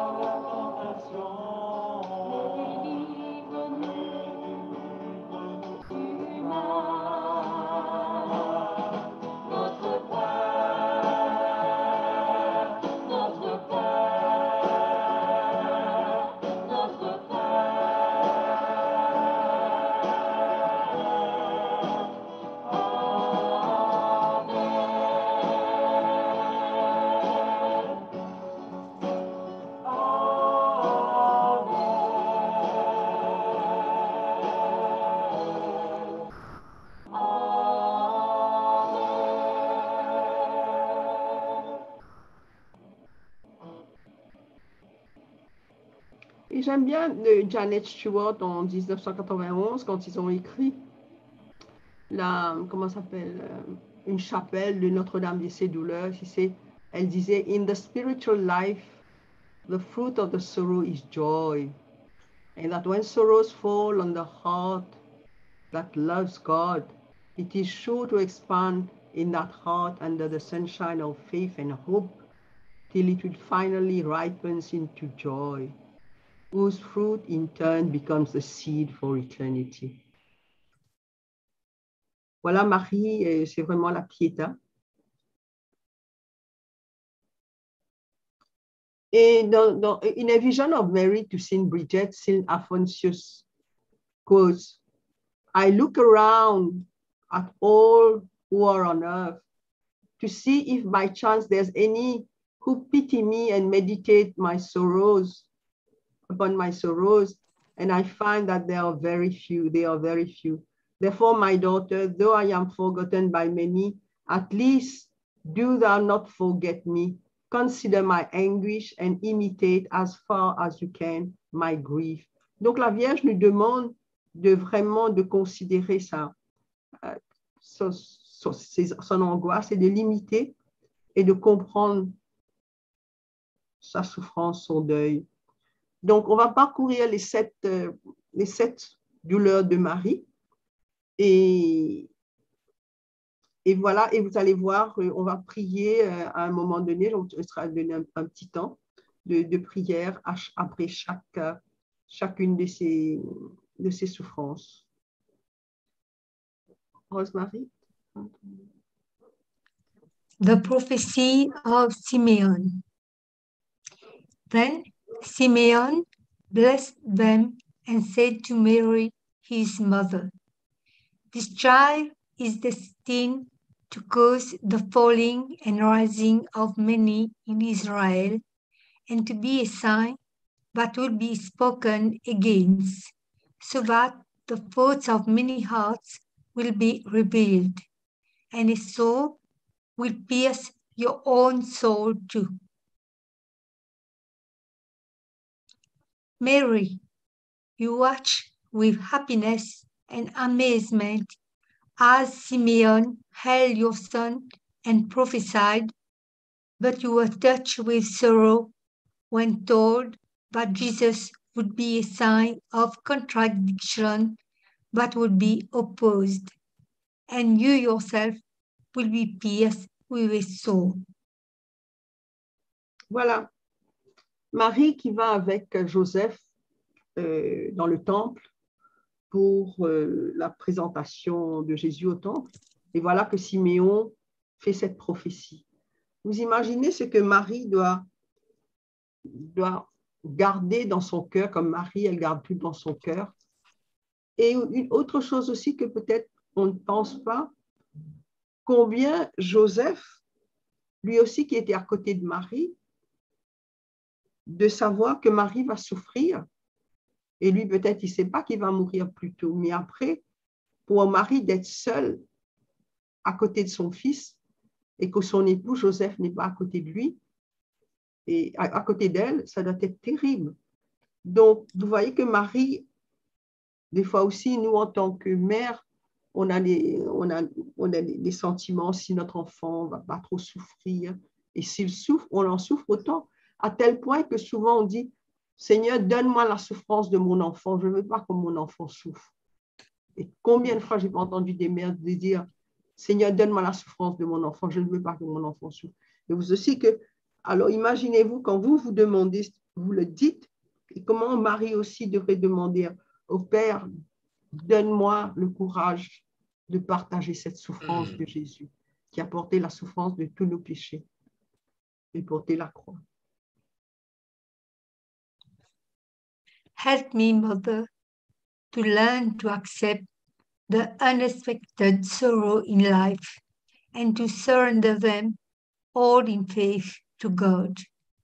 mais délivre-nous du mal. Notre Père, notre Père, notre Et j'aime bien de Janet Stewart en mille neuf cent quatre-vingt-onze, quand ils ont écrit la, comment ça s'appelle, une chapelle de Notre-Dame de ses douleurs. Elle disait, in the spiritual life, the fruit of the sorrow is joy. And that when sorrows fall on the heart that loves God, it is sure to expand in that heart under the sunshine of faith and hope, till it will finally ripens into joy, whose fruit in turn becomes the seed for eternity. Voilà, Marie, c'est vraiment la Pietà. Et dans, dans In a Vision of Mary to Saint Bridget, Saint Alphonsus quotes, I look around at all who are on earth to see if by chance there's any who pity me and meditate my sorrows, upon my sorrows, and I find that they are very few, they are very few. Therefore, my daughter, though I am forgotten by many, at least do thou not forget me. Consider my anguish and imitate as far as you can my grief. Donc la Vierge nous demande de vraiment de considérer sa, euh, son, son, son angoisse et de l'imiter et de comprendre sa souffrance, son deuil. Donc on va parcourir les sept, euh, les sept douleurs de Marie et Et voilà, et vous allez voir, on va prier à un moment donné, on sera donné un, un petit temps de, de prière après chaque, chacune de ces, de ces souffrances. Rosemary? The prophecy of Simeon. Then Simeon blessed them and said to Mary, his mother, "This child is destined to cause the falling and rising of many in Israel, and to be a sign that will be spoken against, so that the thoughts of many hearts will be revealed, and a sword will pierce your own soul too." Mary, you watch with happiness and amazement as Simeon held your son and prophesied, but you were touched with sorrow when told that Jesus would be a sign of contradiction that would be opposed, and you yourself will be pierced with a sword. Voilà. Marie qui va avec Joseph euh, dans le temple pour euh, la présentation de Jésus au temple. Et voilà que Siméon fait cette prophétie. Vous imaginez ce que Marie doit, doit garder dans son cœur, comme Marie, elle garde tout dans son cœur. Et une autre chose aussi que peut-être on ne pense pas, combien Joseph, lui aussi qui était à côté de Marie, de savoir que Marie va souffrir. Et lui, peut-être, il ne sait pas qu'il va mourir plus tôt. Mais après, pour un mari d'être seul à côté de son fils et que son époux, Joseph, n'est pas à côté de lui, et à, à côté d'elle, ça doit être terrible. Donc, vous voyez que Marie, des fois aussi, nous, en tant que mère, on a des, on a, on a des sentiments si notre enfant ne va pas trop souffrir. Et s'il souffre, on en souffre autant. À tel point que souvent on dit, Seigneur, donne-moi la souffrance de mon enfant, je ne veux pas que mon enfant souffre. Et combien de fois j'ai pas entendu des mères dire, Seigneur, donne-moi la souffrance de mon enfant, je ne veux pas que mon enfant souffre. Et vous aussi que, alors imaginez-vous quand vous vous demandez, vous le dites, et comment Marie aussi devrait demander au Père, donne-moi le courage de partager cette souffrance de Jésus, qui a porté la souffrance de tous nos péchés et porté la croix. Help me, Mother, to learn to accept the unexpected sorrow in life and to surrender them all in faith to God.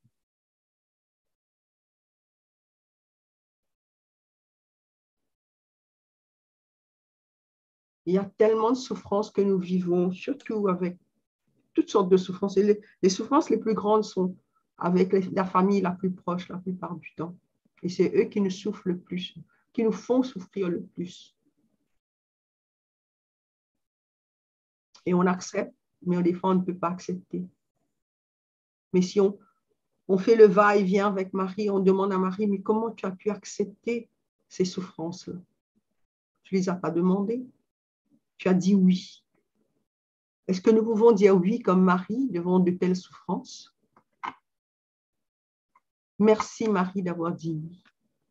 Il y a tellement de souffrances que nous vivons, surtout avec toutes sortes de souffrances. Et les, les souffrances les plus grandes sont avec les, la famille la plus proche la plupart du temps. Et c'est eux qui nous souffrent le plus, qui nous font souffrir le plus. Et on accepte, mais des fois, on ne peut pas accepter. Mais si on, on fait le va-et-vient avec Marie, on demande à Marie, mais comment tu as pu accepter ces souffrances-là? Tu ne les as pas demandées. Tu as dit oui. Est-ce que nous pouvons dire oui comme Marie devant de telles souffrances? Merci Marie d'avoir dit oui.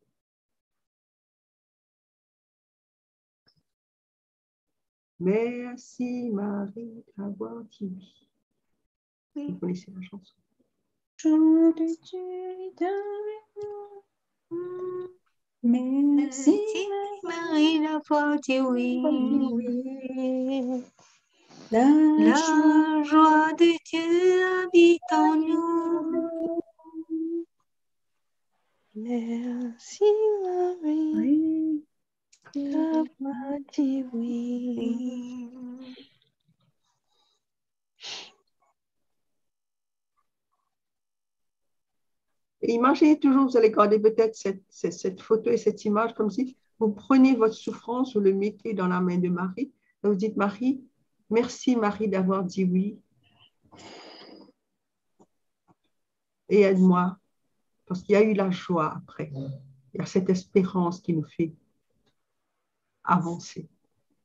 Merci Marie d'avoir dit oui. Oui. Vous connaissez la chanson? Merci Marie d'avoir dit oui. La La joie joie de Dieu habite en nous. Merci Marie Oui. d'avoir dit oui. Et imaginez toujours, vous allez garder peut-être cette, cette, cette photo et cette image comme si vous prenez votre souffrance, vous le mettez dans la main de Marie et vous dites, Marie, merci Marie d'avoir dit oui et aide-moi parce qu'il y a eu la joie après. Il y a cette espérance qui nous fait avancer.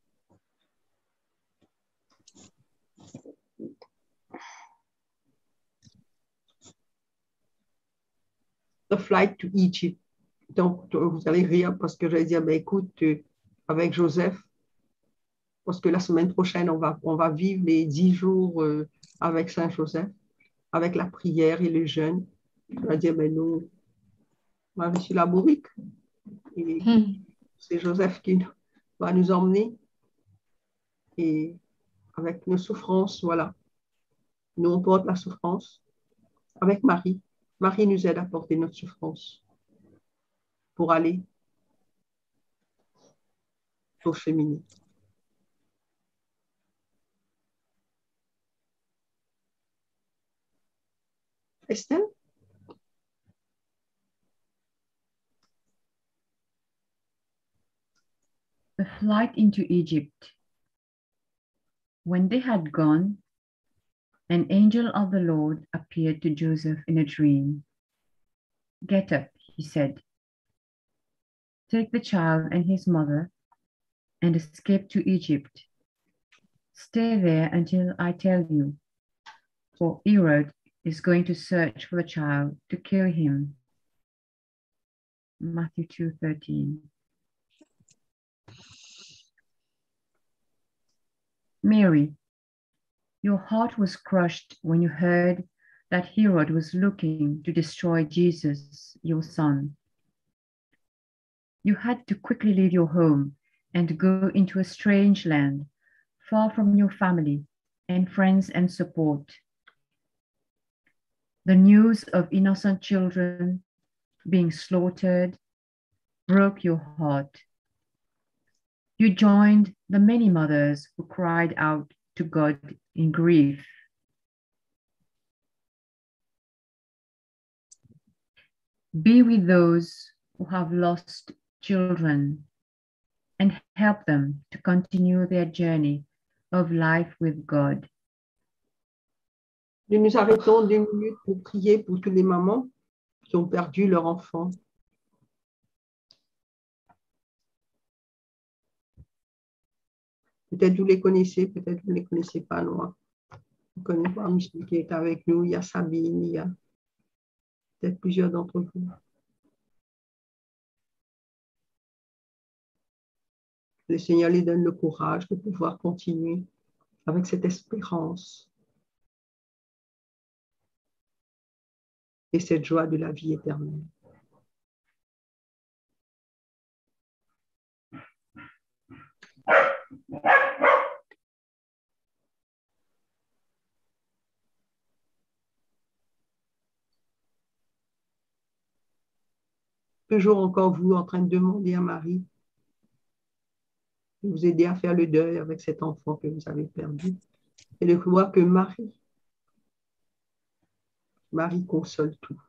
The flight to Egypt. Donc, vous allez rire parce que je vais dire, ben, écoute, euh, avec Joseph, parce que la semaine prochaine, on va, on va vivre les dix jours euh, avec Saint Joseph, avec la prière et le jeûne. Je vais dire, ben, nous, on va sur la bourrique. Et Hmm. c'est Joseph qui va nous emmener. Et avec nos souffrances, voilà. Nous, on porte la souffrance avec Marie. Marie nous aide à porter notre souffrance pour aller au féminin. Estelle? The flight into Egypt. When they had gone, an angel of the Lord appeared to Joseph in a dream. Get up, he said. Take the child and his mother and escape to Egypt. Stay there until I tell you, for Herod is going to search for the child to kill him. Matthew two thirteen. Mary, your heart was crushed when you heard that Herod was looking to destroy Jesus, your son. You had to quickly leave your home and go into a strange land, far from your family and friends and support. The news of innocent children being slaughtered broke your heart. You joined the many mothers who cried out to God in grief. Be with those who have lost children and help them to continue their journey of life with God. Nous nous arrêtons deux minutes pour prier pour toutes les mamans qui ont perdu leur enfant. Peut-être vous les connaissez, peut-être vous ne les connaissez pas, non. Vous connaissez pas Michel qui est avec nous, il y a Sabine, il y a peut-être plusieurs d'entre vous. Le Seigneur lui donne le courage de pouvoir continuer avec cette espérance et cette joie de la vie éternelle. Toujours encore vous en train de demander à Marie de vous aider à faire le deuil avec cet enfant que vous avez perdu et de voir que Marie, Marie console tout.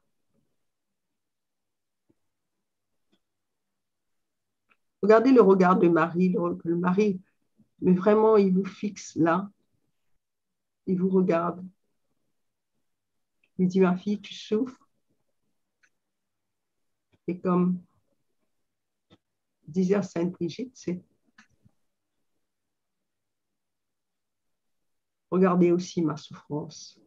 Regardez le regard de Marie, le, le Marie, mais vraiment, il vous fixe là, il vous regarde. Il dit, ma fille, tu souffres. Et comme disait Sainte Brigitte, c'est regardez aussi ma souffrance.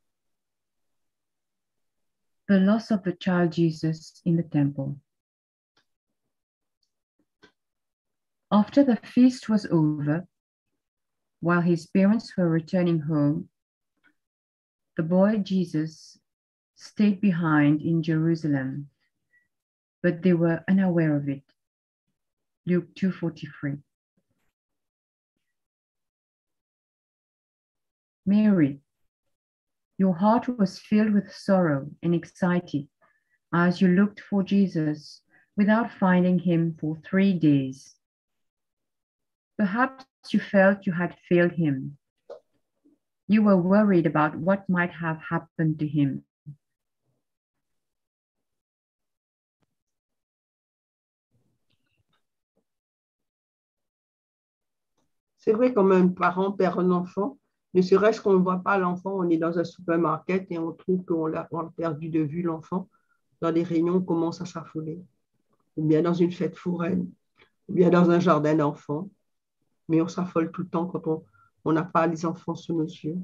The loss of the child Jesus in the temple. After the feast was over, while his parents were returning home, the boy Jesus stayed behind in Jerusalem, but they were unaware of it. Luke two forty-three. Mary, your heart was filled with sorrow and anxiety as you looked for Jesus without finding him for three days. Perhaps you felt you had failed him. You were worried about what might have happened to him. C'est vrai, comme un parent perd un enfant, ne serait-ce qu'on ne voit pas l'enfant, on est dans un supermarché et on trouve qu'on l'a on a perdu de vue l'enfant. Dans les réunions, on commence à s'affoler. Ou bien dans une fête foraine, ou bien dans un jardin d'enfants. Mais on s'affole tout le temps quand on n'a pas les enfants sous nos yeux.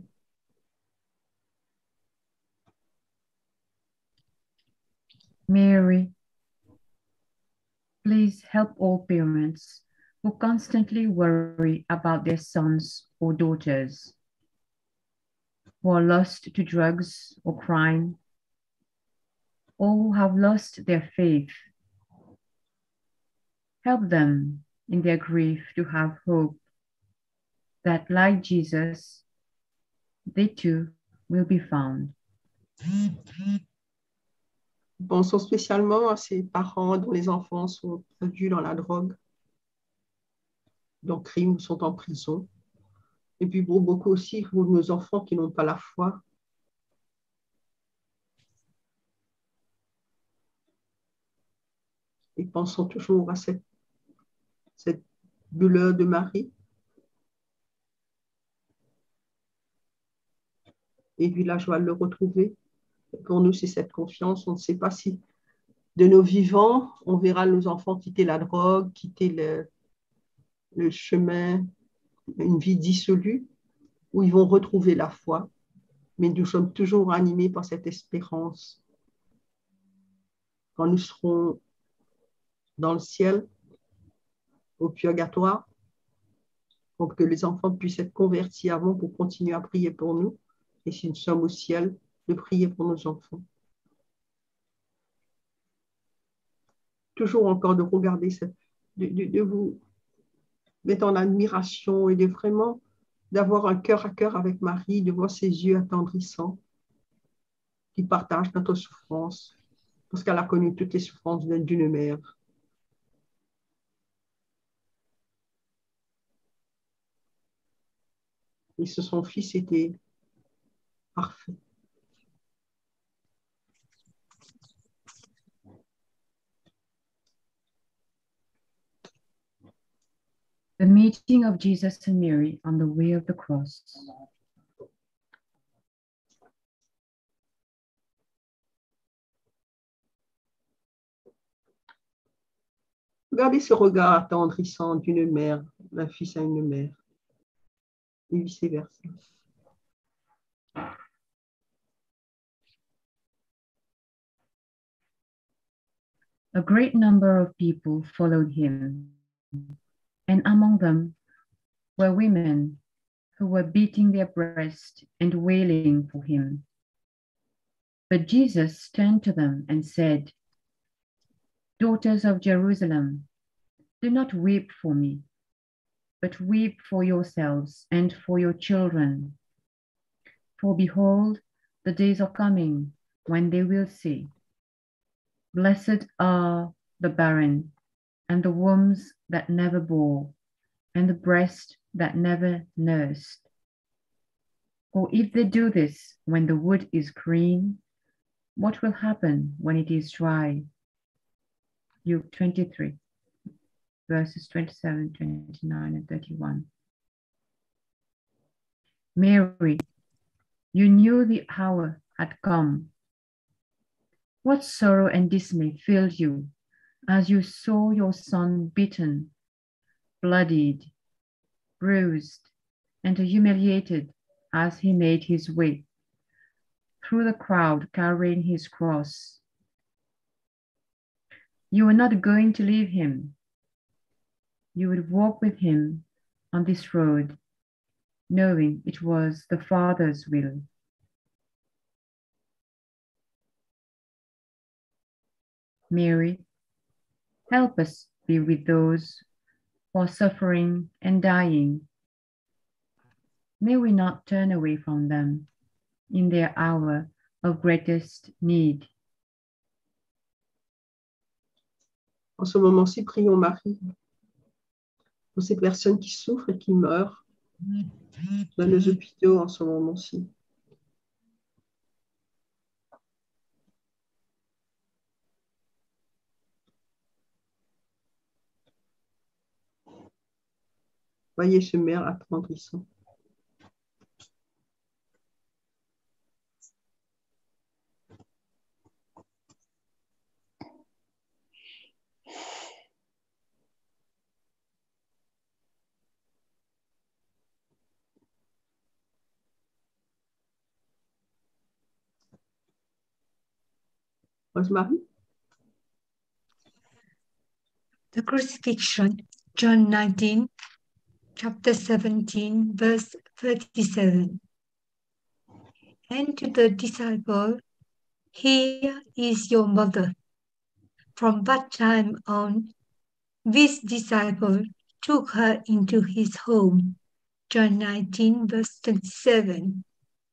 Mary, please help all parents who constantly worry about their sons or daughters, who are lost to drugs or crime, or who have lost their faith. Help them in their grief to have hope that, like Jesus, they too will be found. Pensons spécialement à ces parents dont les enfants sont perdus dans la drogue, dans le crime, sont en prison. Et puis pour beaucoup aussi, pour nos enfants qui n'ont pas la foi. Et pensons toujours à cette, cette douleur de Marie. Et puis la joie de le retrouver. Et pour nous, c'est cette confiance. On ne sait pas si de nos vivants, on verra nos enfants quitter la drogue, quitter le, le chemin, une vie dissolue, où ils vont retrouver la foi. Mais nous sommes toujours animés par cette espérance. Quand nous serons dans le ciel, au purgatoire, pour que les enfants puissent être convertis avant pour continuer à prier pour nous. Et si nous sommes au ciel, de prier pour nos enfants. Toujours encore de regarder, cette, de, de, de vous mettre en admiration et de vraiment d'avoir un cœur à cœur avec Marie, de voir ses yeux attendrissants qui partagent notre souffrance, parce qu'elle a connu toutes les souffrances d'une mère. Et ce son fils était parfait. The meeting of Jesus and Mary on the way of the cross. Regardez ce regard attendrissant d'une mère, d'un fils à une mère, et vice-versa. A great number of people followed him, and among them were women who were beating their breasts and wailing for him. But Jesus turned to them and said, "Daughters of Jerusalem, do not weep for me, but weep for yourselves and for your children. For behold, the days are coming when they will say, 'Blessed are the barren, and the wombs that never bore, and the breast that never nursed.' Or if they do this when the wood is green, what will happen when it is dry?" Luke twenty-three, verses twenty-seven, twenty-nine, and thirty-one. Mary, you knew the hour had come. What sorrow and dismay filled you as you saw your son beaten, bloodied, bruised, and humiliated as he made his way through the crowd carrying his cross. You were not going to leave him, you would walk with him on this road, knowing it was the Father's will. Mary, help us be with those who are suffering and dying. May we not turn away from them in their hour of greatest need. En ce moment-ci, prions Marie pour ces personnes qui souffrent et qui meurent dans nos hôpitaux en ce moment-ci. Voyez ce mère attendrissant. Rosemary? The crucifixion, John nineteen, chapter seventeen, verse thirty-seven. And to the disciple, here is your mother. From that time on, this disciple took her into his home. John nineteen, verse twenty-seven.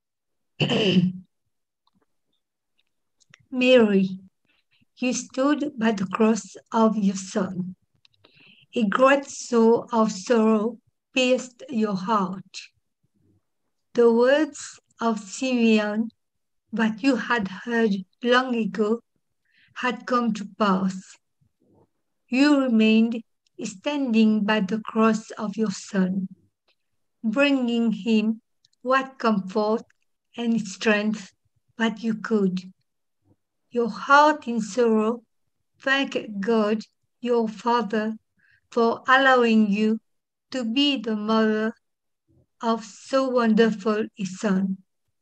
Mary, you stood by the cross of your son. A great soul of sorrow pierced your heart. The words of Simeon that you had heard long ago had come to pass. You remained standing by the cross of your son, bringing him what comfort and strength that you could. Your heart in sorrow thanked God, your Father, for allowing you to be the mother of so wonderful a son.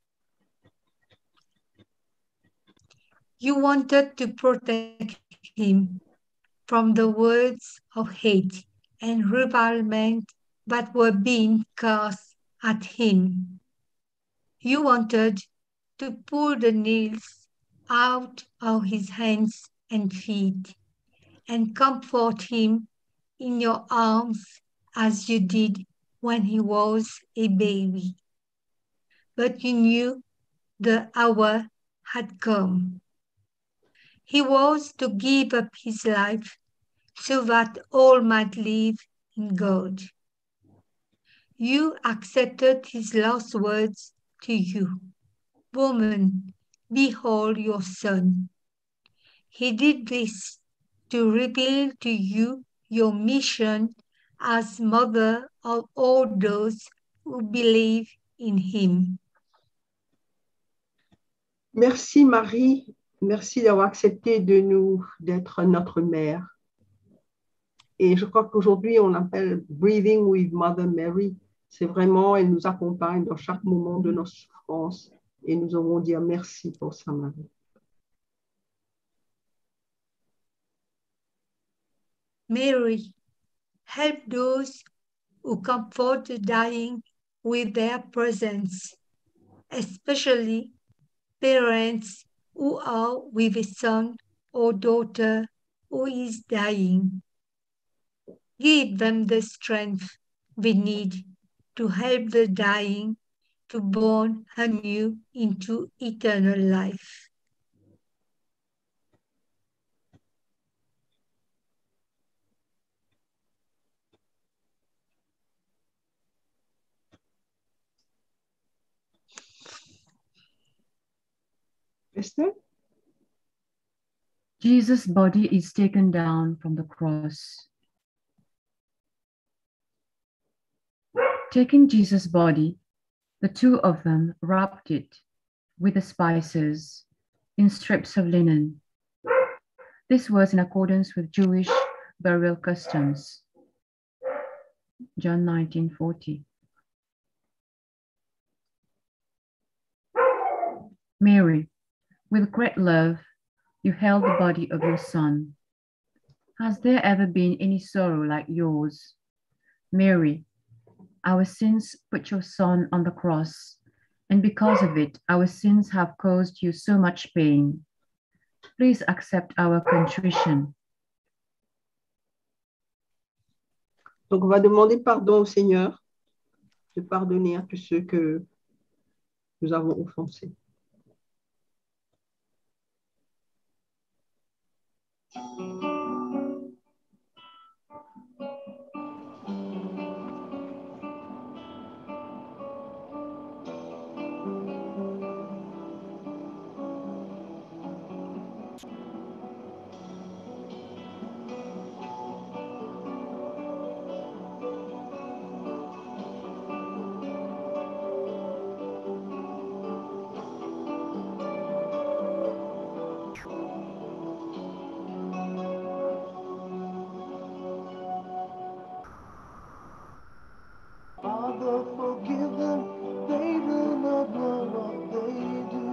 You wanted to protect him from the words of hate and revilement that were being cast at him. You wanted to pull the nails out of his hands and feet and comfort him in your arms as you did when he was a baby. But you knew the hour had come. He was to give up his life so that all might live in God. You accepted his last words to you. Woman, behold your son. He did this to reveal to you your mission as mother of all those who believe in him. Merci Marie, merci d'avoir accepté de nous, d'être notre mère. Et je crois qu'aujourd'hui, on appelle Breathing with Mother Mary. C'est vraiment, elle nous accompagne dans chaque moment de nos souffrances. Et nous allons dire merci pour ça, Marie. Mary, help those who comfort the dying with their presence, especially parents who are with a son or daughter who is dying. Give them the strength they need to help the dying to born anew into eternal life. Esther? Jesus' body is taken down from the cross. Taking Jesus' body, the two of them wrapped it with the spices in strips of linen. This was in accordance with Jewish burial customs. John nineteen forty. Mary, with great love, you held the body of your son. Has there ever been any sorrow like yours Mary, our sins put your Son on the cross, and because of it, our sins have caused you so much pain. Please accept our contrition. Donc, on va demander pardon au Seigneur de pardonner à tous ceux que nous avons offensés. Father, forgive them, they do not know what they do.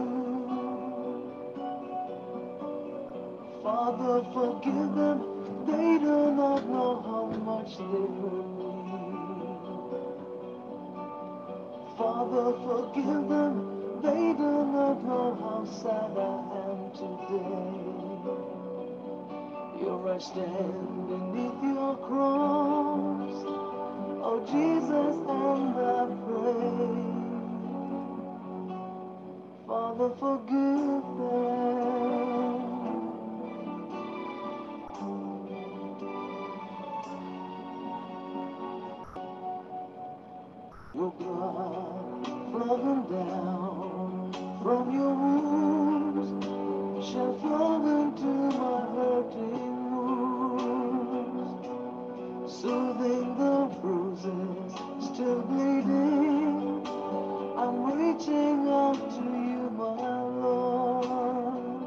Father, forgive them, they do not know how much they hurt me. Father, forgive them, they do not know how sad I am today. Here I stand beneath your cross, oh Jesus, and I pray. Father, forgive them. Your blood flowing down from your wounds shall flow into my hurting wounds, soothing the bruises still bleeding. I'm reaching out to you, my Lord,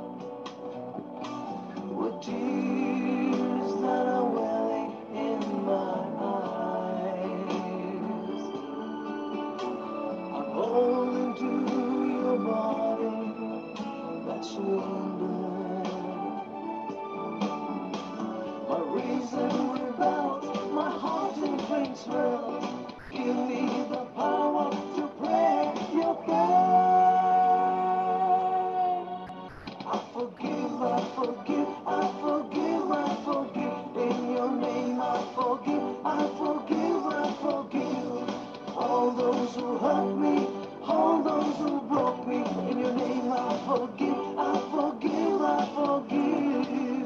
with tears that are welling in my eyes. I'm holding to your body that's wounded. My reason without, my heart in faint swell. Give me the power to pray your prayer. I forgive, I forgive, I forgive, I forgive. In your name I forgive, I forgive, I forgive. All those who hurt me, all those who broke me. In your name I forgive, I forgive, I forgive.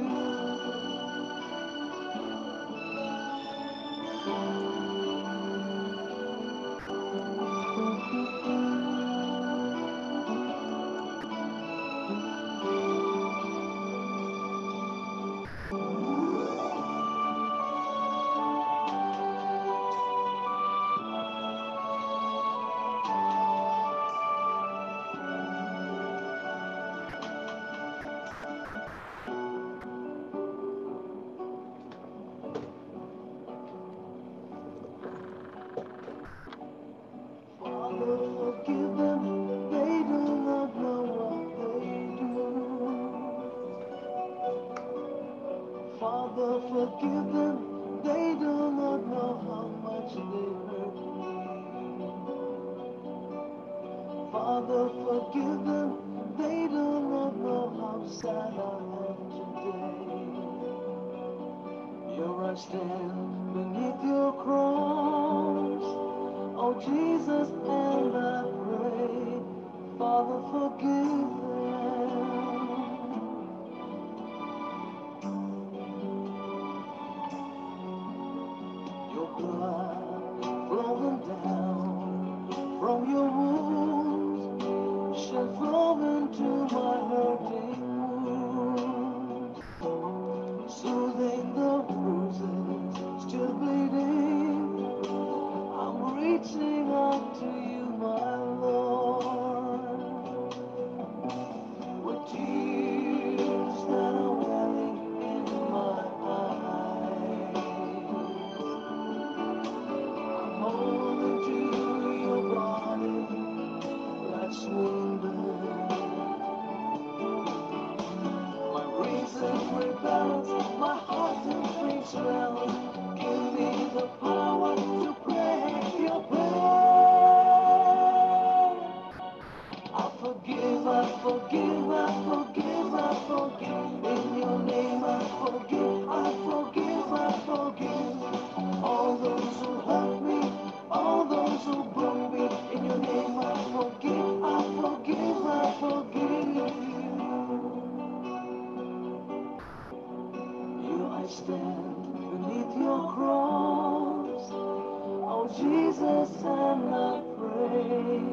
Father, forgive them, they do not know what they do. Father, forgive them, they do not know how much they hurt me. Father, forgive them, they do not know how sad I am today. Here I stand beneath your cross, oh Jesus, and I pray, Father, forgive them. Your blood flowing down from your wounds shall flow into my hurting wounds, soothing the bruises still bleeding. I'm reaching out to you, my Lord, stand beneath your cross. Oh, Jesus, and I pray,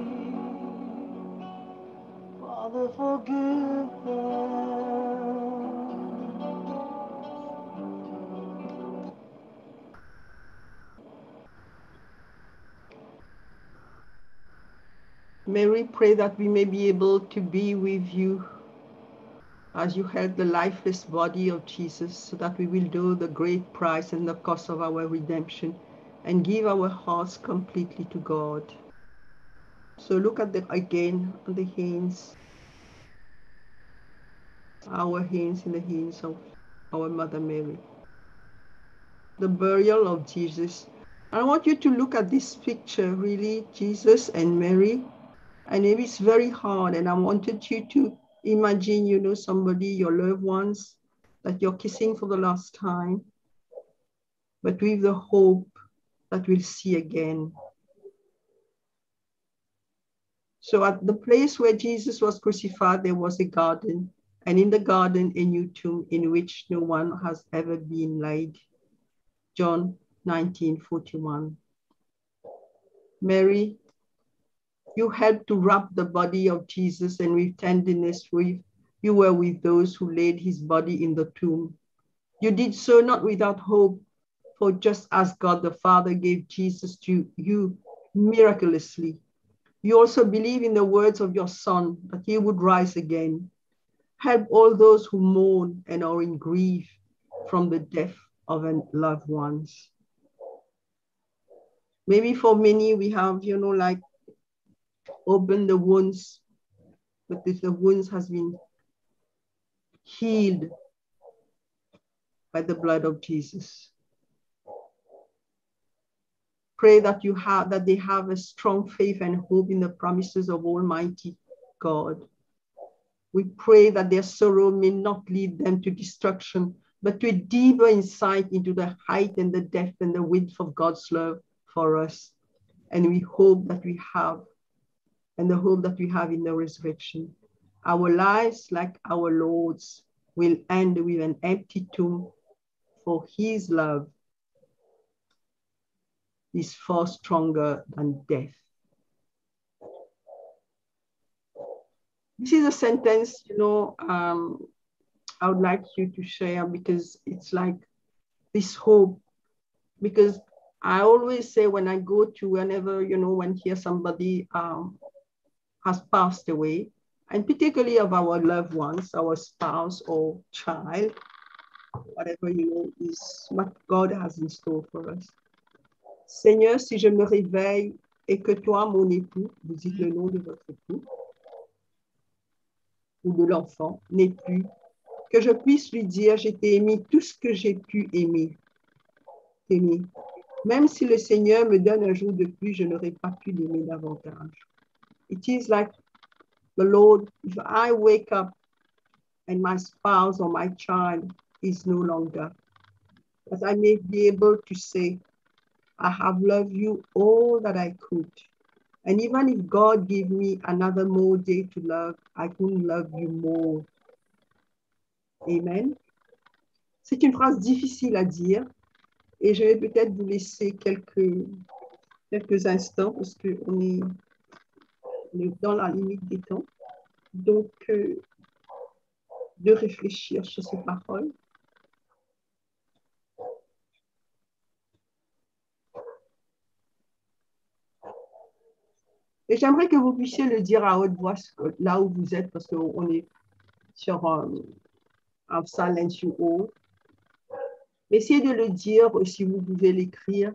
Father, forgive them. Mary, pray that we may be able to be with you as you held the lifeless body of Jesus, so that we will know the great price and the cost of our redemption and give our hearts completely to God. So look at the again on the hands, our hands in the hands of our Mother Mary. The burial of Jesus. I want you to look at this picture, really, Jesus and Mary. And maybe it's very hard, and I wanted you to imagine, you know, somebody, your loved ones, that you're kissing for the last time, but with the hope that we'll see again. So at the place where Jesus was crucified, there was a garden, and in the garden, a new tomb in which no one has ever been laid. John nineteen forty-one. Mary, you helped to wrap the body of Jesus, and with tenderness, with, you were with those who laid his body in the tomb. You did so not without hope, for just as God the Father gave Jesus to you miraculously, you also believe in the words of your Son, that he would rise again. Help all those who mourn and are in grief from the death of loved ones. Maybe for many, we have, you know, like, open the wounds, but if the wounds has been healed by the blood of Jesus. Pray that you have, that they have a strong faith and hope in the promises of Almighty God. We pray that their sorrow may not lead them to destruction, but to a deeper insight into the height and the depth and the width of God's love for us. And we hope that we have, and the hope that we have in the resurrection. Our lives, like our Lord's, will end with an empty tomb, for his love is far stronger than death. This is a sentence, you know, um, I would like you to share, because it's like this hope. Because I always say when I go to whenever, you know, when here somebody um, has passed away, and particularly of our loved ones, our spouse or child, whatever, you know, is what God has in store for us. Seigneur, si je me réveille et que toi, mon époux, vous dites le nom de votre époux, ou de l'enfant, n'est plus, que je puisse lui dire, je t'ai aimé tout ce que j'ai pu aimer, t'aimer. Même si le Seigneur me donne un jour de plus, je n'aurais pas pu l'aimer davantage. It is like the Lord, if I wake up and my spouse or my child is no longer, that I may be able to say, I have loved you all that I could. And even if God gave me another more day to love, I couldn't love you more. Amen. C'est une phrase difficile à dire, et je vais peut-être vous laisser quelques, quelques instants, parce qu'on est, on est dans la limite des temps. Donc, euh, de réfléchir sur ces paroles. Et j'aimerais que vous puissiez le dire à haute voix là où vous êtes, parce qu'on est sur un, un silence you all. Essayez de le dire, si vous pouvez l'écrire.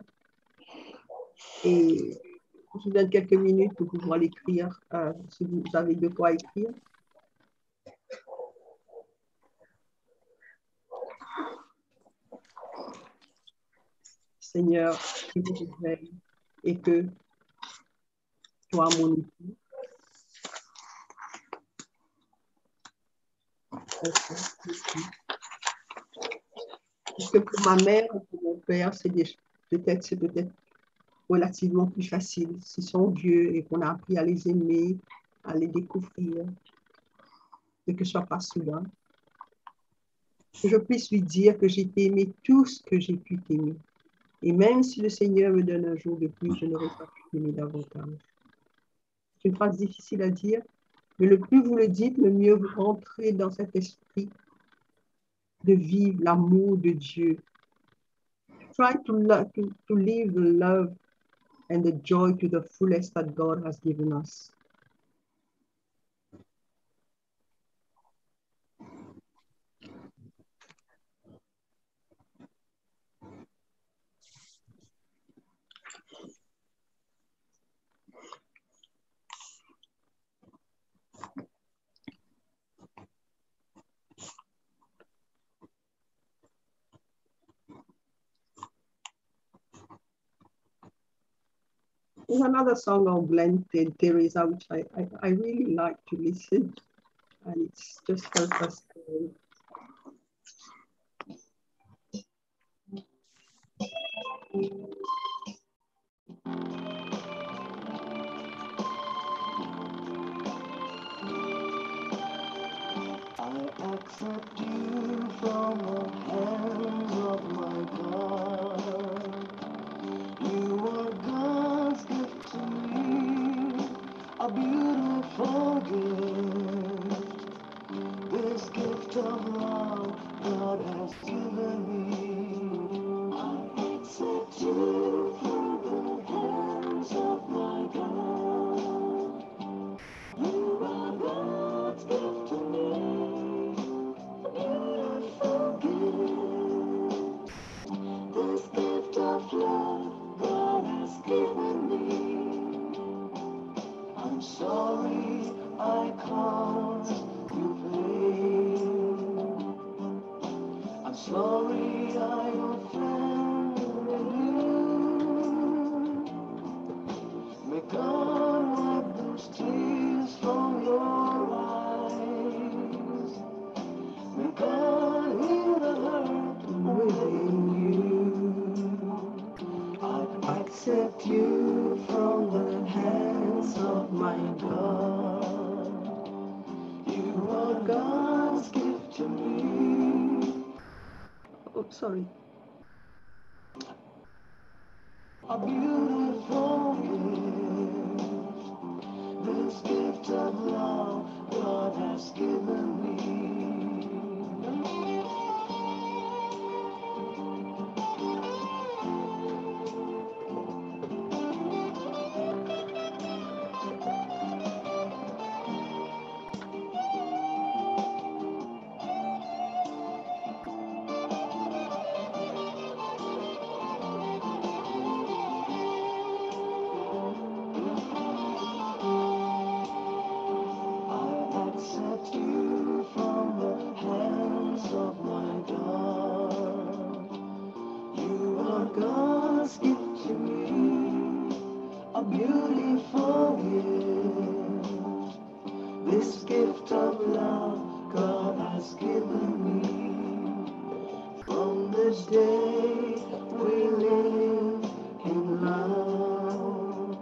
Et je vous donne quelques minutes pour pouvoir l'écrire, euh, si vous avez de quoi écrire. Seigneur, que je veille et que toi, mon époux, parce que pour ma mère ou pour mon père, c'est peut-être c'est peut-être relativement plus facile. S'ils sont vieux et qu'on a appris à les aimer, à les découvrir, et que ce soit pas soudain. que je puisse lui dire que j'ai aimé tout ce que j'ai pu t'aimer. Et même si le Seigneur me donne un jour de plus, je n'aurai pas pu t'aimer davantage. C'est une phrase difficile à dire, mais le plus vous le dites, le mieux vous rentrez dans cet esprit de vivre l'amour de Dieu. Try to, love, to, to live the love and the joy to the fullest that God has given us. There's another song of Glenn Teresa, which I, I, I really like to listen, and it's just helped us to I accept you from the hands of my God. You are God's gift to me, a beautiful gift. This gift of love God has given me. I accept you from the hands of my God. You are God's gift to me, a beautiful gift. This gift of love God has given me. I'm sorry I caused you pain. I'm sorry I offended you. May God wipe those tears from your eyes. May God heal the hurt within you. I accept you from the hands of my God. You are God's gift to me. Oh, sorry. A beautiful gift. This gift of love God has given me. I accept you from the hands of my God. You are God's gift to me, a beautiful gift. This gift of love God has given me. From this day we live in love,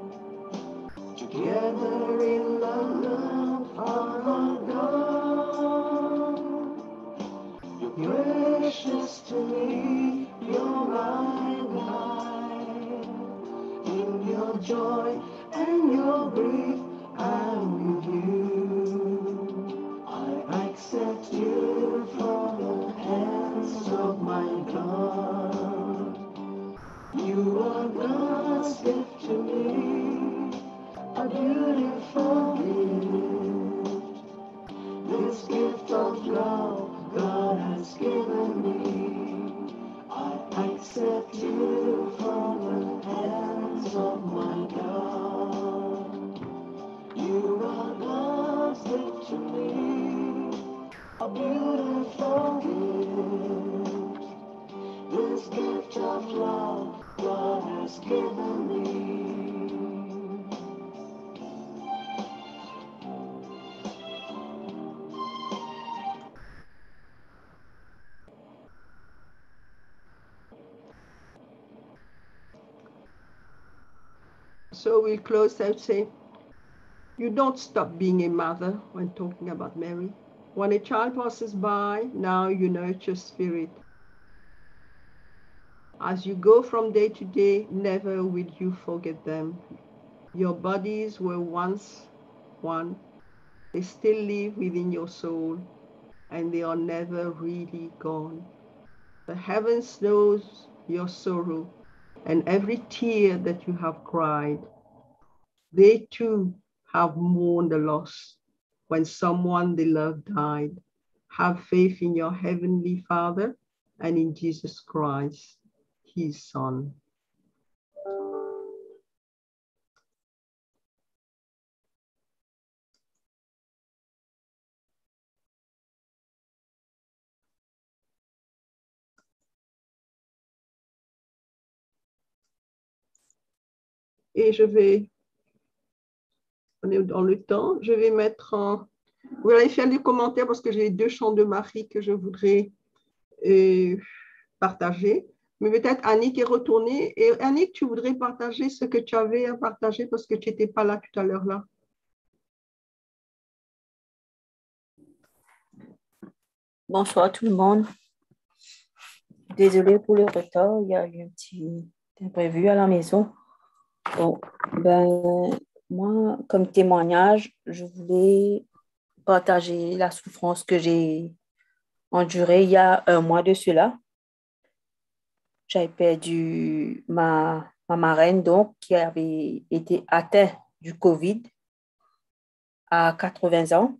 together in the love of our God. You're precious to me, you're my guide. In your joy and your grief, I'm with you. I accept you from the hands of my God. You are God's gift to me, a beautiful gift. This gift of love God has given me. I accept you from the hands of my God. You are God's gift to me, a beautiful gift. This gift of love God has given me. So we'll close. I'll say, you don't stop being a mother when talking about Mary. When a child passes by, now you nurture spirit. As you go from day to day, never will you forget them. Your bodies were once one. They still live within your soul, and they are never really gone. The heavens knows your sorrow and every tear that you have cried. They too have mourned the loss when someone they love died. Have faith in your heavenly Father and in Jesus Christ, his Son. Et je vais, on est dans le temps, je vais mettre en, vous allez faire des commentaires parce que j'ai deux chants de Marie que je voudrais euh, partager. Mais peut-être Annick est retournée. Et Annick, tu voudrais partager ce que tu avais à partager parce que tu n'étais pas là tout à l'heure là. Bonsoir tout le monde. Désolée pour le retard, il y a eu un petit imprévu à la maison. Bon, ben, moi, comme témoignage, je voulais partager la souffrance que j'ai endurée il y a un mois de cela. J'avais perdu ma, ma marraine, donc, qui avait été atteinte du COVID à quatre-vingts ans.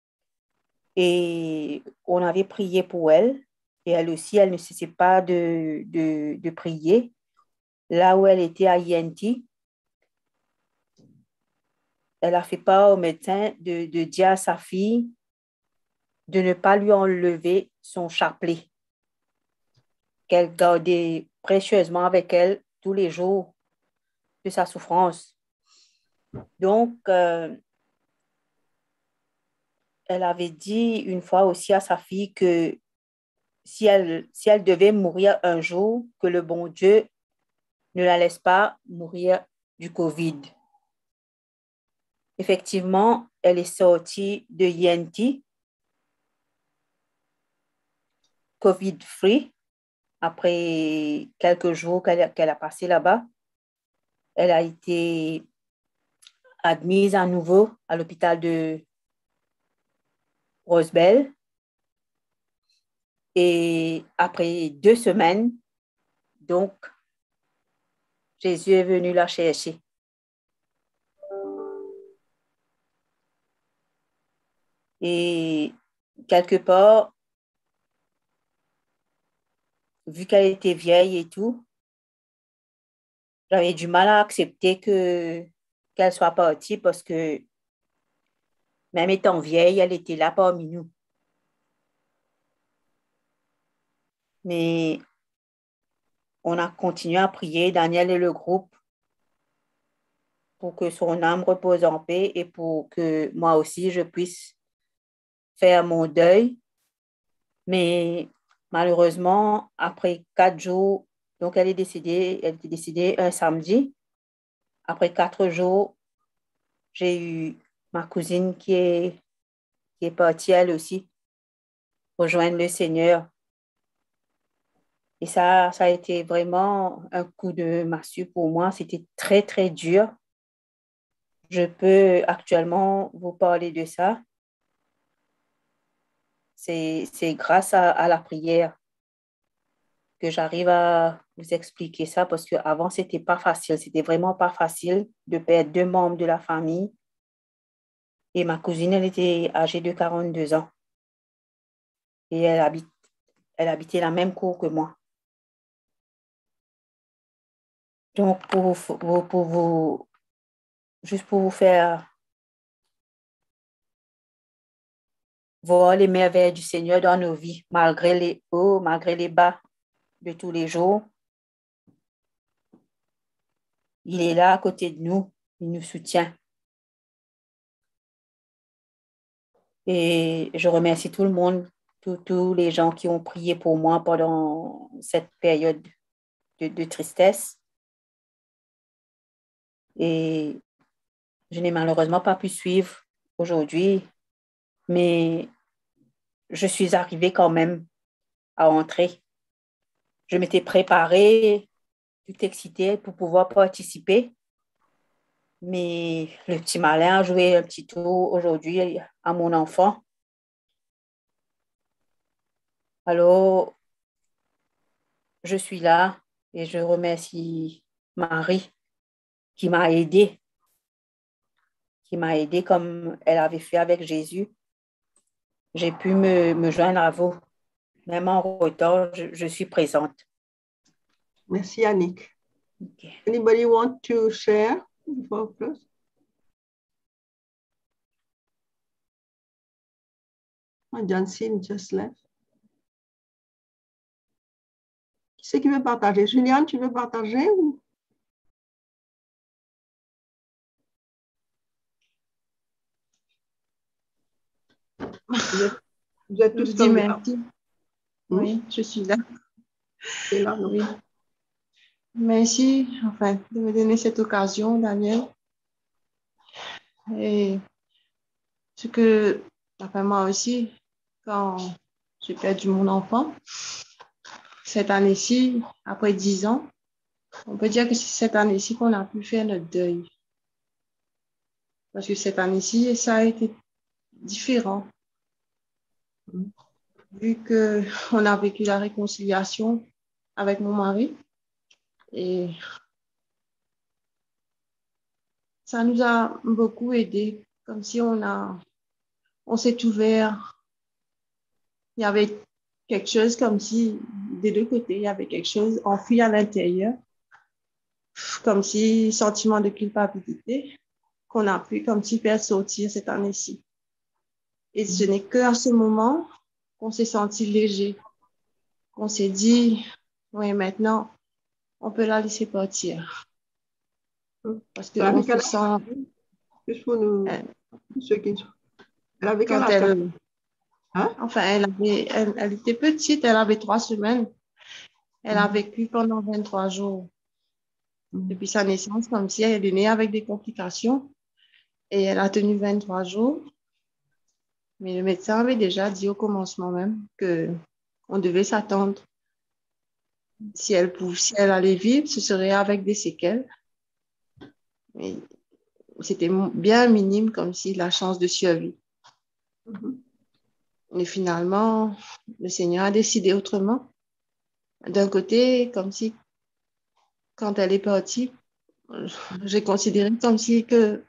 Et on avait prié pour elle. Et elle aussi, elle ne cessait pas de, de, de prier. Là où elle était à I N T, elle a fait part au médecin de, de dire à sa fille de ne pas lui enlever son chapelet, qu'elle gardait précieusement avec elle tous les jours de sa souffrance. Donc, euh, elle avait dit une fois aussi à sa fille que si elle, si elle devait mourir un jour, que le bon Dieu ne la laisse pas mourir du COVID. Effectivement, elle est sortie de I N T, COVID-free, après quelques jours qu'elle, qu'elle a passé là-bas. Elle a été admise à nouveau à l'hôpital de Rosebell. Et après deux semaines, donc, Jésus est venu la chercher. Et quelque part, vu qu'elle était vieille et tout, j'avais du mal à accepter que, qu'elle soit partie parce que même étant vieille, elle était là parmi nous. Mais on a continué à prier, Daniel et le groupe, pour que son âme repose en paix et pour que moi aussi je puisse faire mon deuil. Mais malheureusement, après quatre jours, donc elle est décédée, elle est décédée un samedi. Après quatre jours, j'ai eu ma cousine qui est, qui est partie elle aussi rejoindre le Seigneur. Et ça, ça a été vraiment un coup de massue pour moi. C'était très, très dur. Je peux actuellement vous parler de ça. C'est, c'est grâce à, à la prière que j'arrive à vous expliquer ça parce qu'avant, ce n'était pas facile. C'était vraiment pas facile de perdre deux membres de la famille. Et ma cousine, elle était âgée de quarante-deux ans. Et elle, habite, elle habitait la même cour que moi. Donc, pour vous, pour vous, juste pour vous faire voir les merveilles du Seigneur dans nos vies, malgré les hauts, malgré les bas de tous les jours. Il est là à côté de nous, il nous soutient. Et je remercie tout le monde, tous, tous les gens qui ont prié pour moi pendant cette période de, de tristesse. Et je n'ai malheureusement pas pu suivre aujourd'hui, mais je suis arrivée quand même à entrer. Je m'étais préparée, tout excitée pour pouvoir participer. Mais le petit malin a joué un petit tour aujourd'hui à mon enfant. Alors, je suis là et je remercie Marie qui m'a aidée, qui m'a aidée comme elle avait fait avec Jésus. J'ai pu me, me joindre à vous. Même en retard, je, je suis présente. Merci, Annick. Okay. Anybody want to share before we close? Oh, Jansin just left. Qui c'est qui veut partager? Juliane, tu veux partager ou? Vous êtes, vous êtes tous Je dis comme merci. Hmm? Oui, je suis là. C'est là, non? Oui. Merci, enfin, de me donner cette occasion, Daniel. Et ce que, enfin, moi aussi, quand j'ai perdu mon enfant, cette année-ci, après dix ans, on peut dire que c'est cette année-ci qu'on a pu faire notre deuil. Parce que cette année-ci, ça a été différent. Vu qu'on a vécu la réconciliation avec mon mari, et ça nous a beaucoup aidé, comme si on a, on s'est ouvert. Il y avait quelque chose comme si, des deux côtés, il y avait quelque chose enfui à l'intérieur, comme si sentiment de culpabilité qu'on a pu comme si faire sortir cette année-ci. Et ce n'est qu'à ce moment qu'on s'est senti léger, qu'on s'est dit, oui, maintenant, on peut la laisser partir. Parce Elle avait qu'on quel se âge? sent... Juste pour nous, euh, ceux qui sont. Elle avait quel quand âge? elle, Hein? enfin, elle, avait, elle, elle était petite, elle avait trois semaines. Elle a Mhm. vécu pendant vingt-trois jours. Mhm. Depuis sa naissance, comme si elle est née avec des complications. Et elle a tenu vingt-trois jours. Mais le médecin avait déjà dit au commencement même qu'on devait s'attendre. Si elle, pouvait, si elle allait vivre, ce serait avec des séquelles. Mais c'était bien minime, comme si la chance de survie. Mhm. Et finalement, le Seigneur a décidé autrement. D'un côté, comme si, quand elle est partie, j'ai considéré comme si que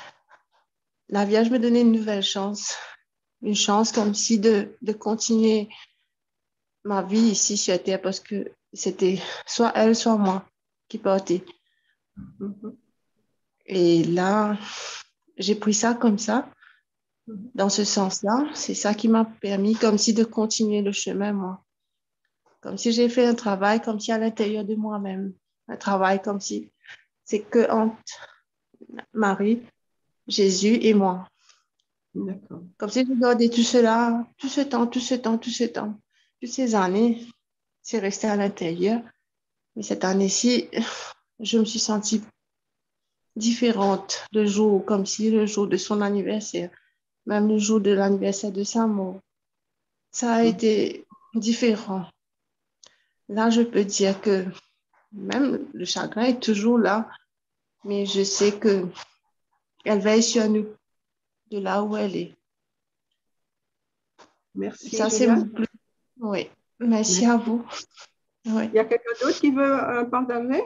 la Vierge me donnait une nouvelle chance. Une chance comme si de, de continuer ma vie ici sur Terre parce que c'était soit elle, soit moi qui partais. Mhm. Et là, j'ai pris ça comme ça, Mhm. dans ce sens-là. C'est ça qui m'a permis comme si de continuer le chemin, moi. Comme si j'ai fait un travail comme si à l'intérieur de moi-même. Un travail comme si c'est que entre Marie, Jésus et moi. D'accord. Comme si je gardais tout cela, tout ce temps, tout ce temps, tout ce temps, toutes ces années, c'est resté à l'intérieur. Mais cette année-ci, je me suis sentie différente le jour, comme si le jour de son anniversaire, même le jour de l'anniversaire de sa mort, ça a Mhm. été différent. Là, je peux dire que même le chagrin est toujours là, mais je sais que elle veille sur nous de là où elle est. Merci, Ça, c'est Juliane. mon plus. Oui, merci Merci. à vous. Oui. Il y a quelqu'un d'autre qui veut euh, partager?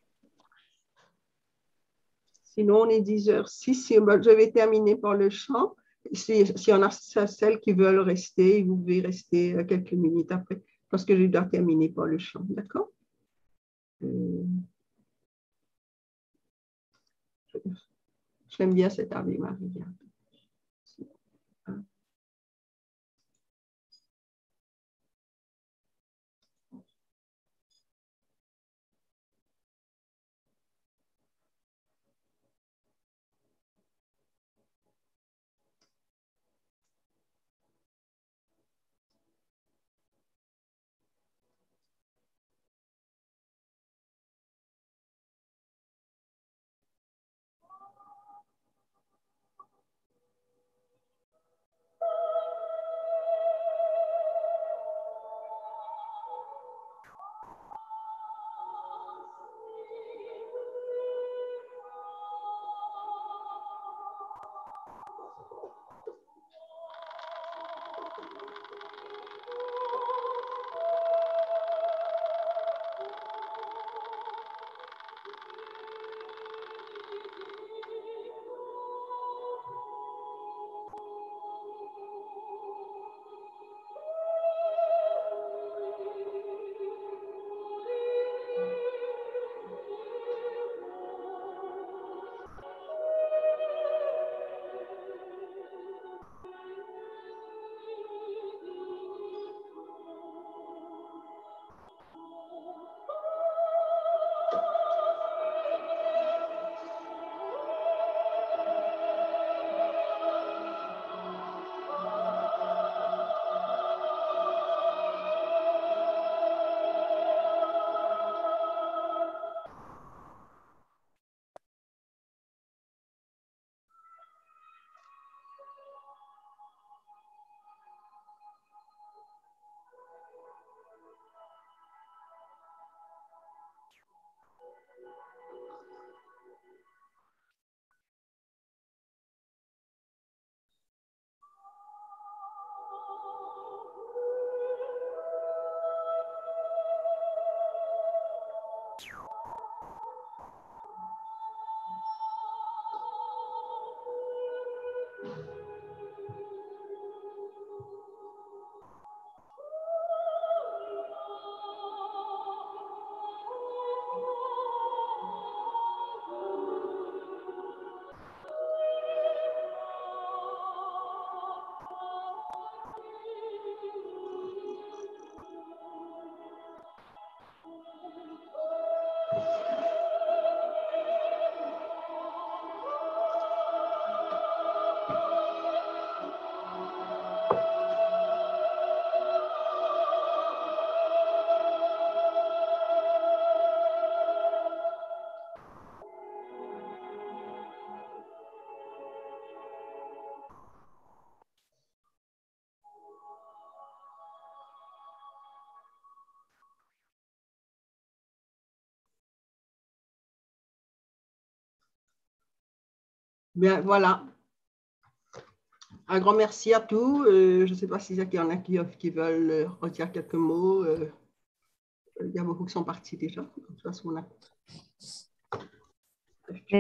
Sinon, on est dix heures six. Je vais terminer par le chant. Si, si on a celles qui veulent rester, vous pouvez rester euh, quelques minutes après, parce que je dois terminer par le chant. D'accord? Euh, J'aime bien cette Ave Maria. Bien, voilà. Un grand merci à tous. Euh, je ne sais pas s'il y en a qui, qui veulent euh, redire quelques mots. Euh, il y a beaucoup qui sont partis déjà. De toute façon, on a...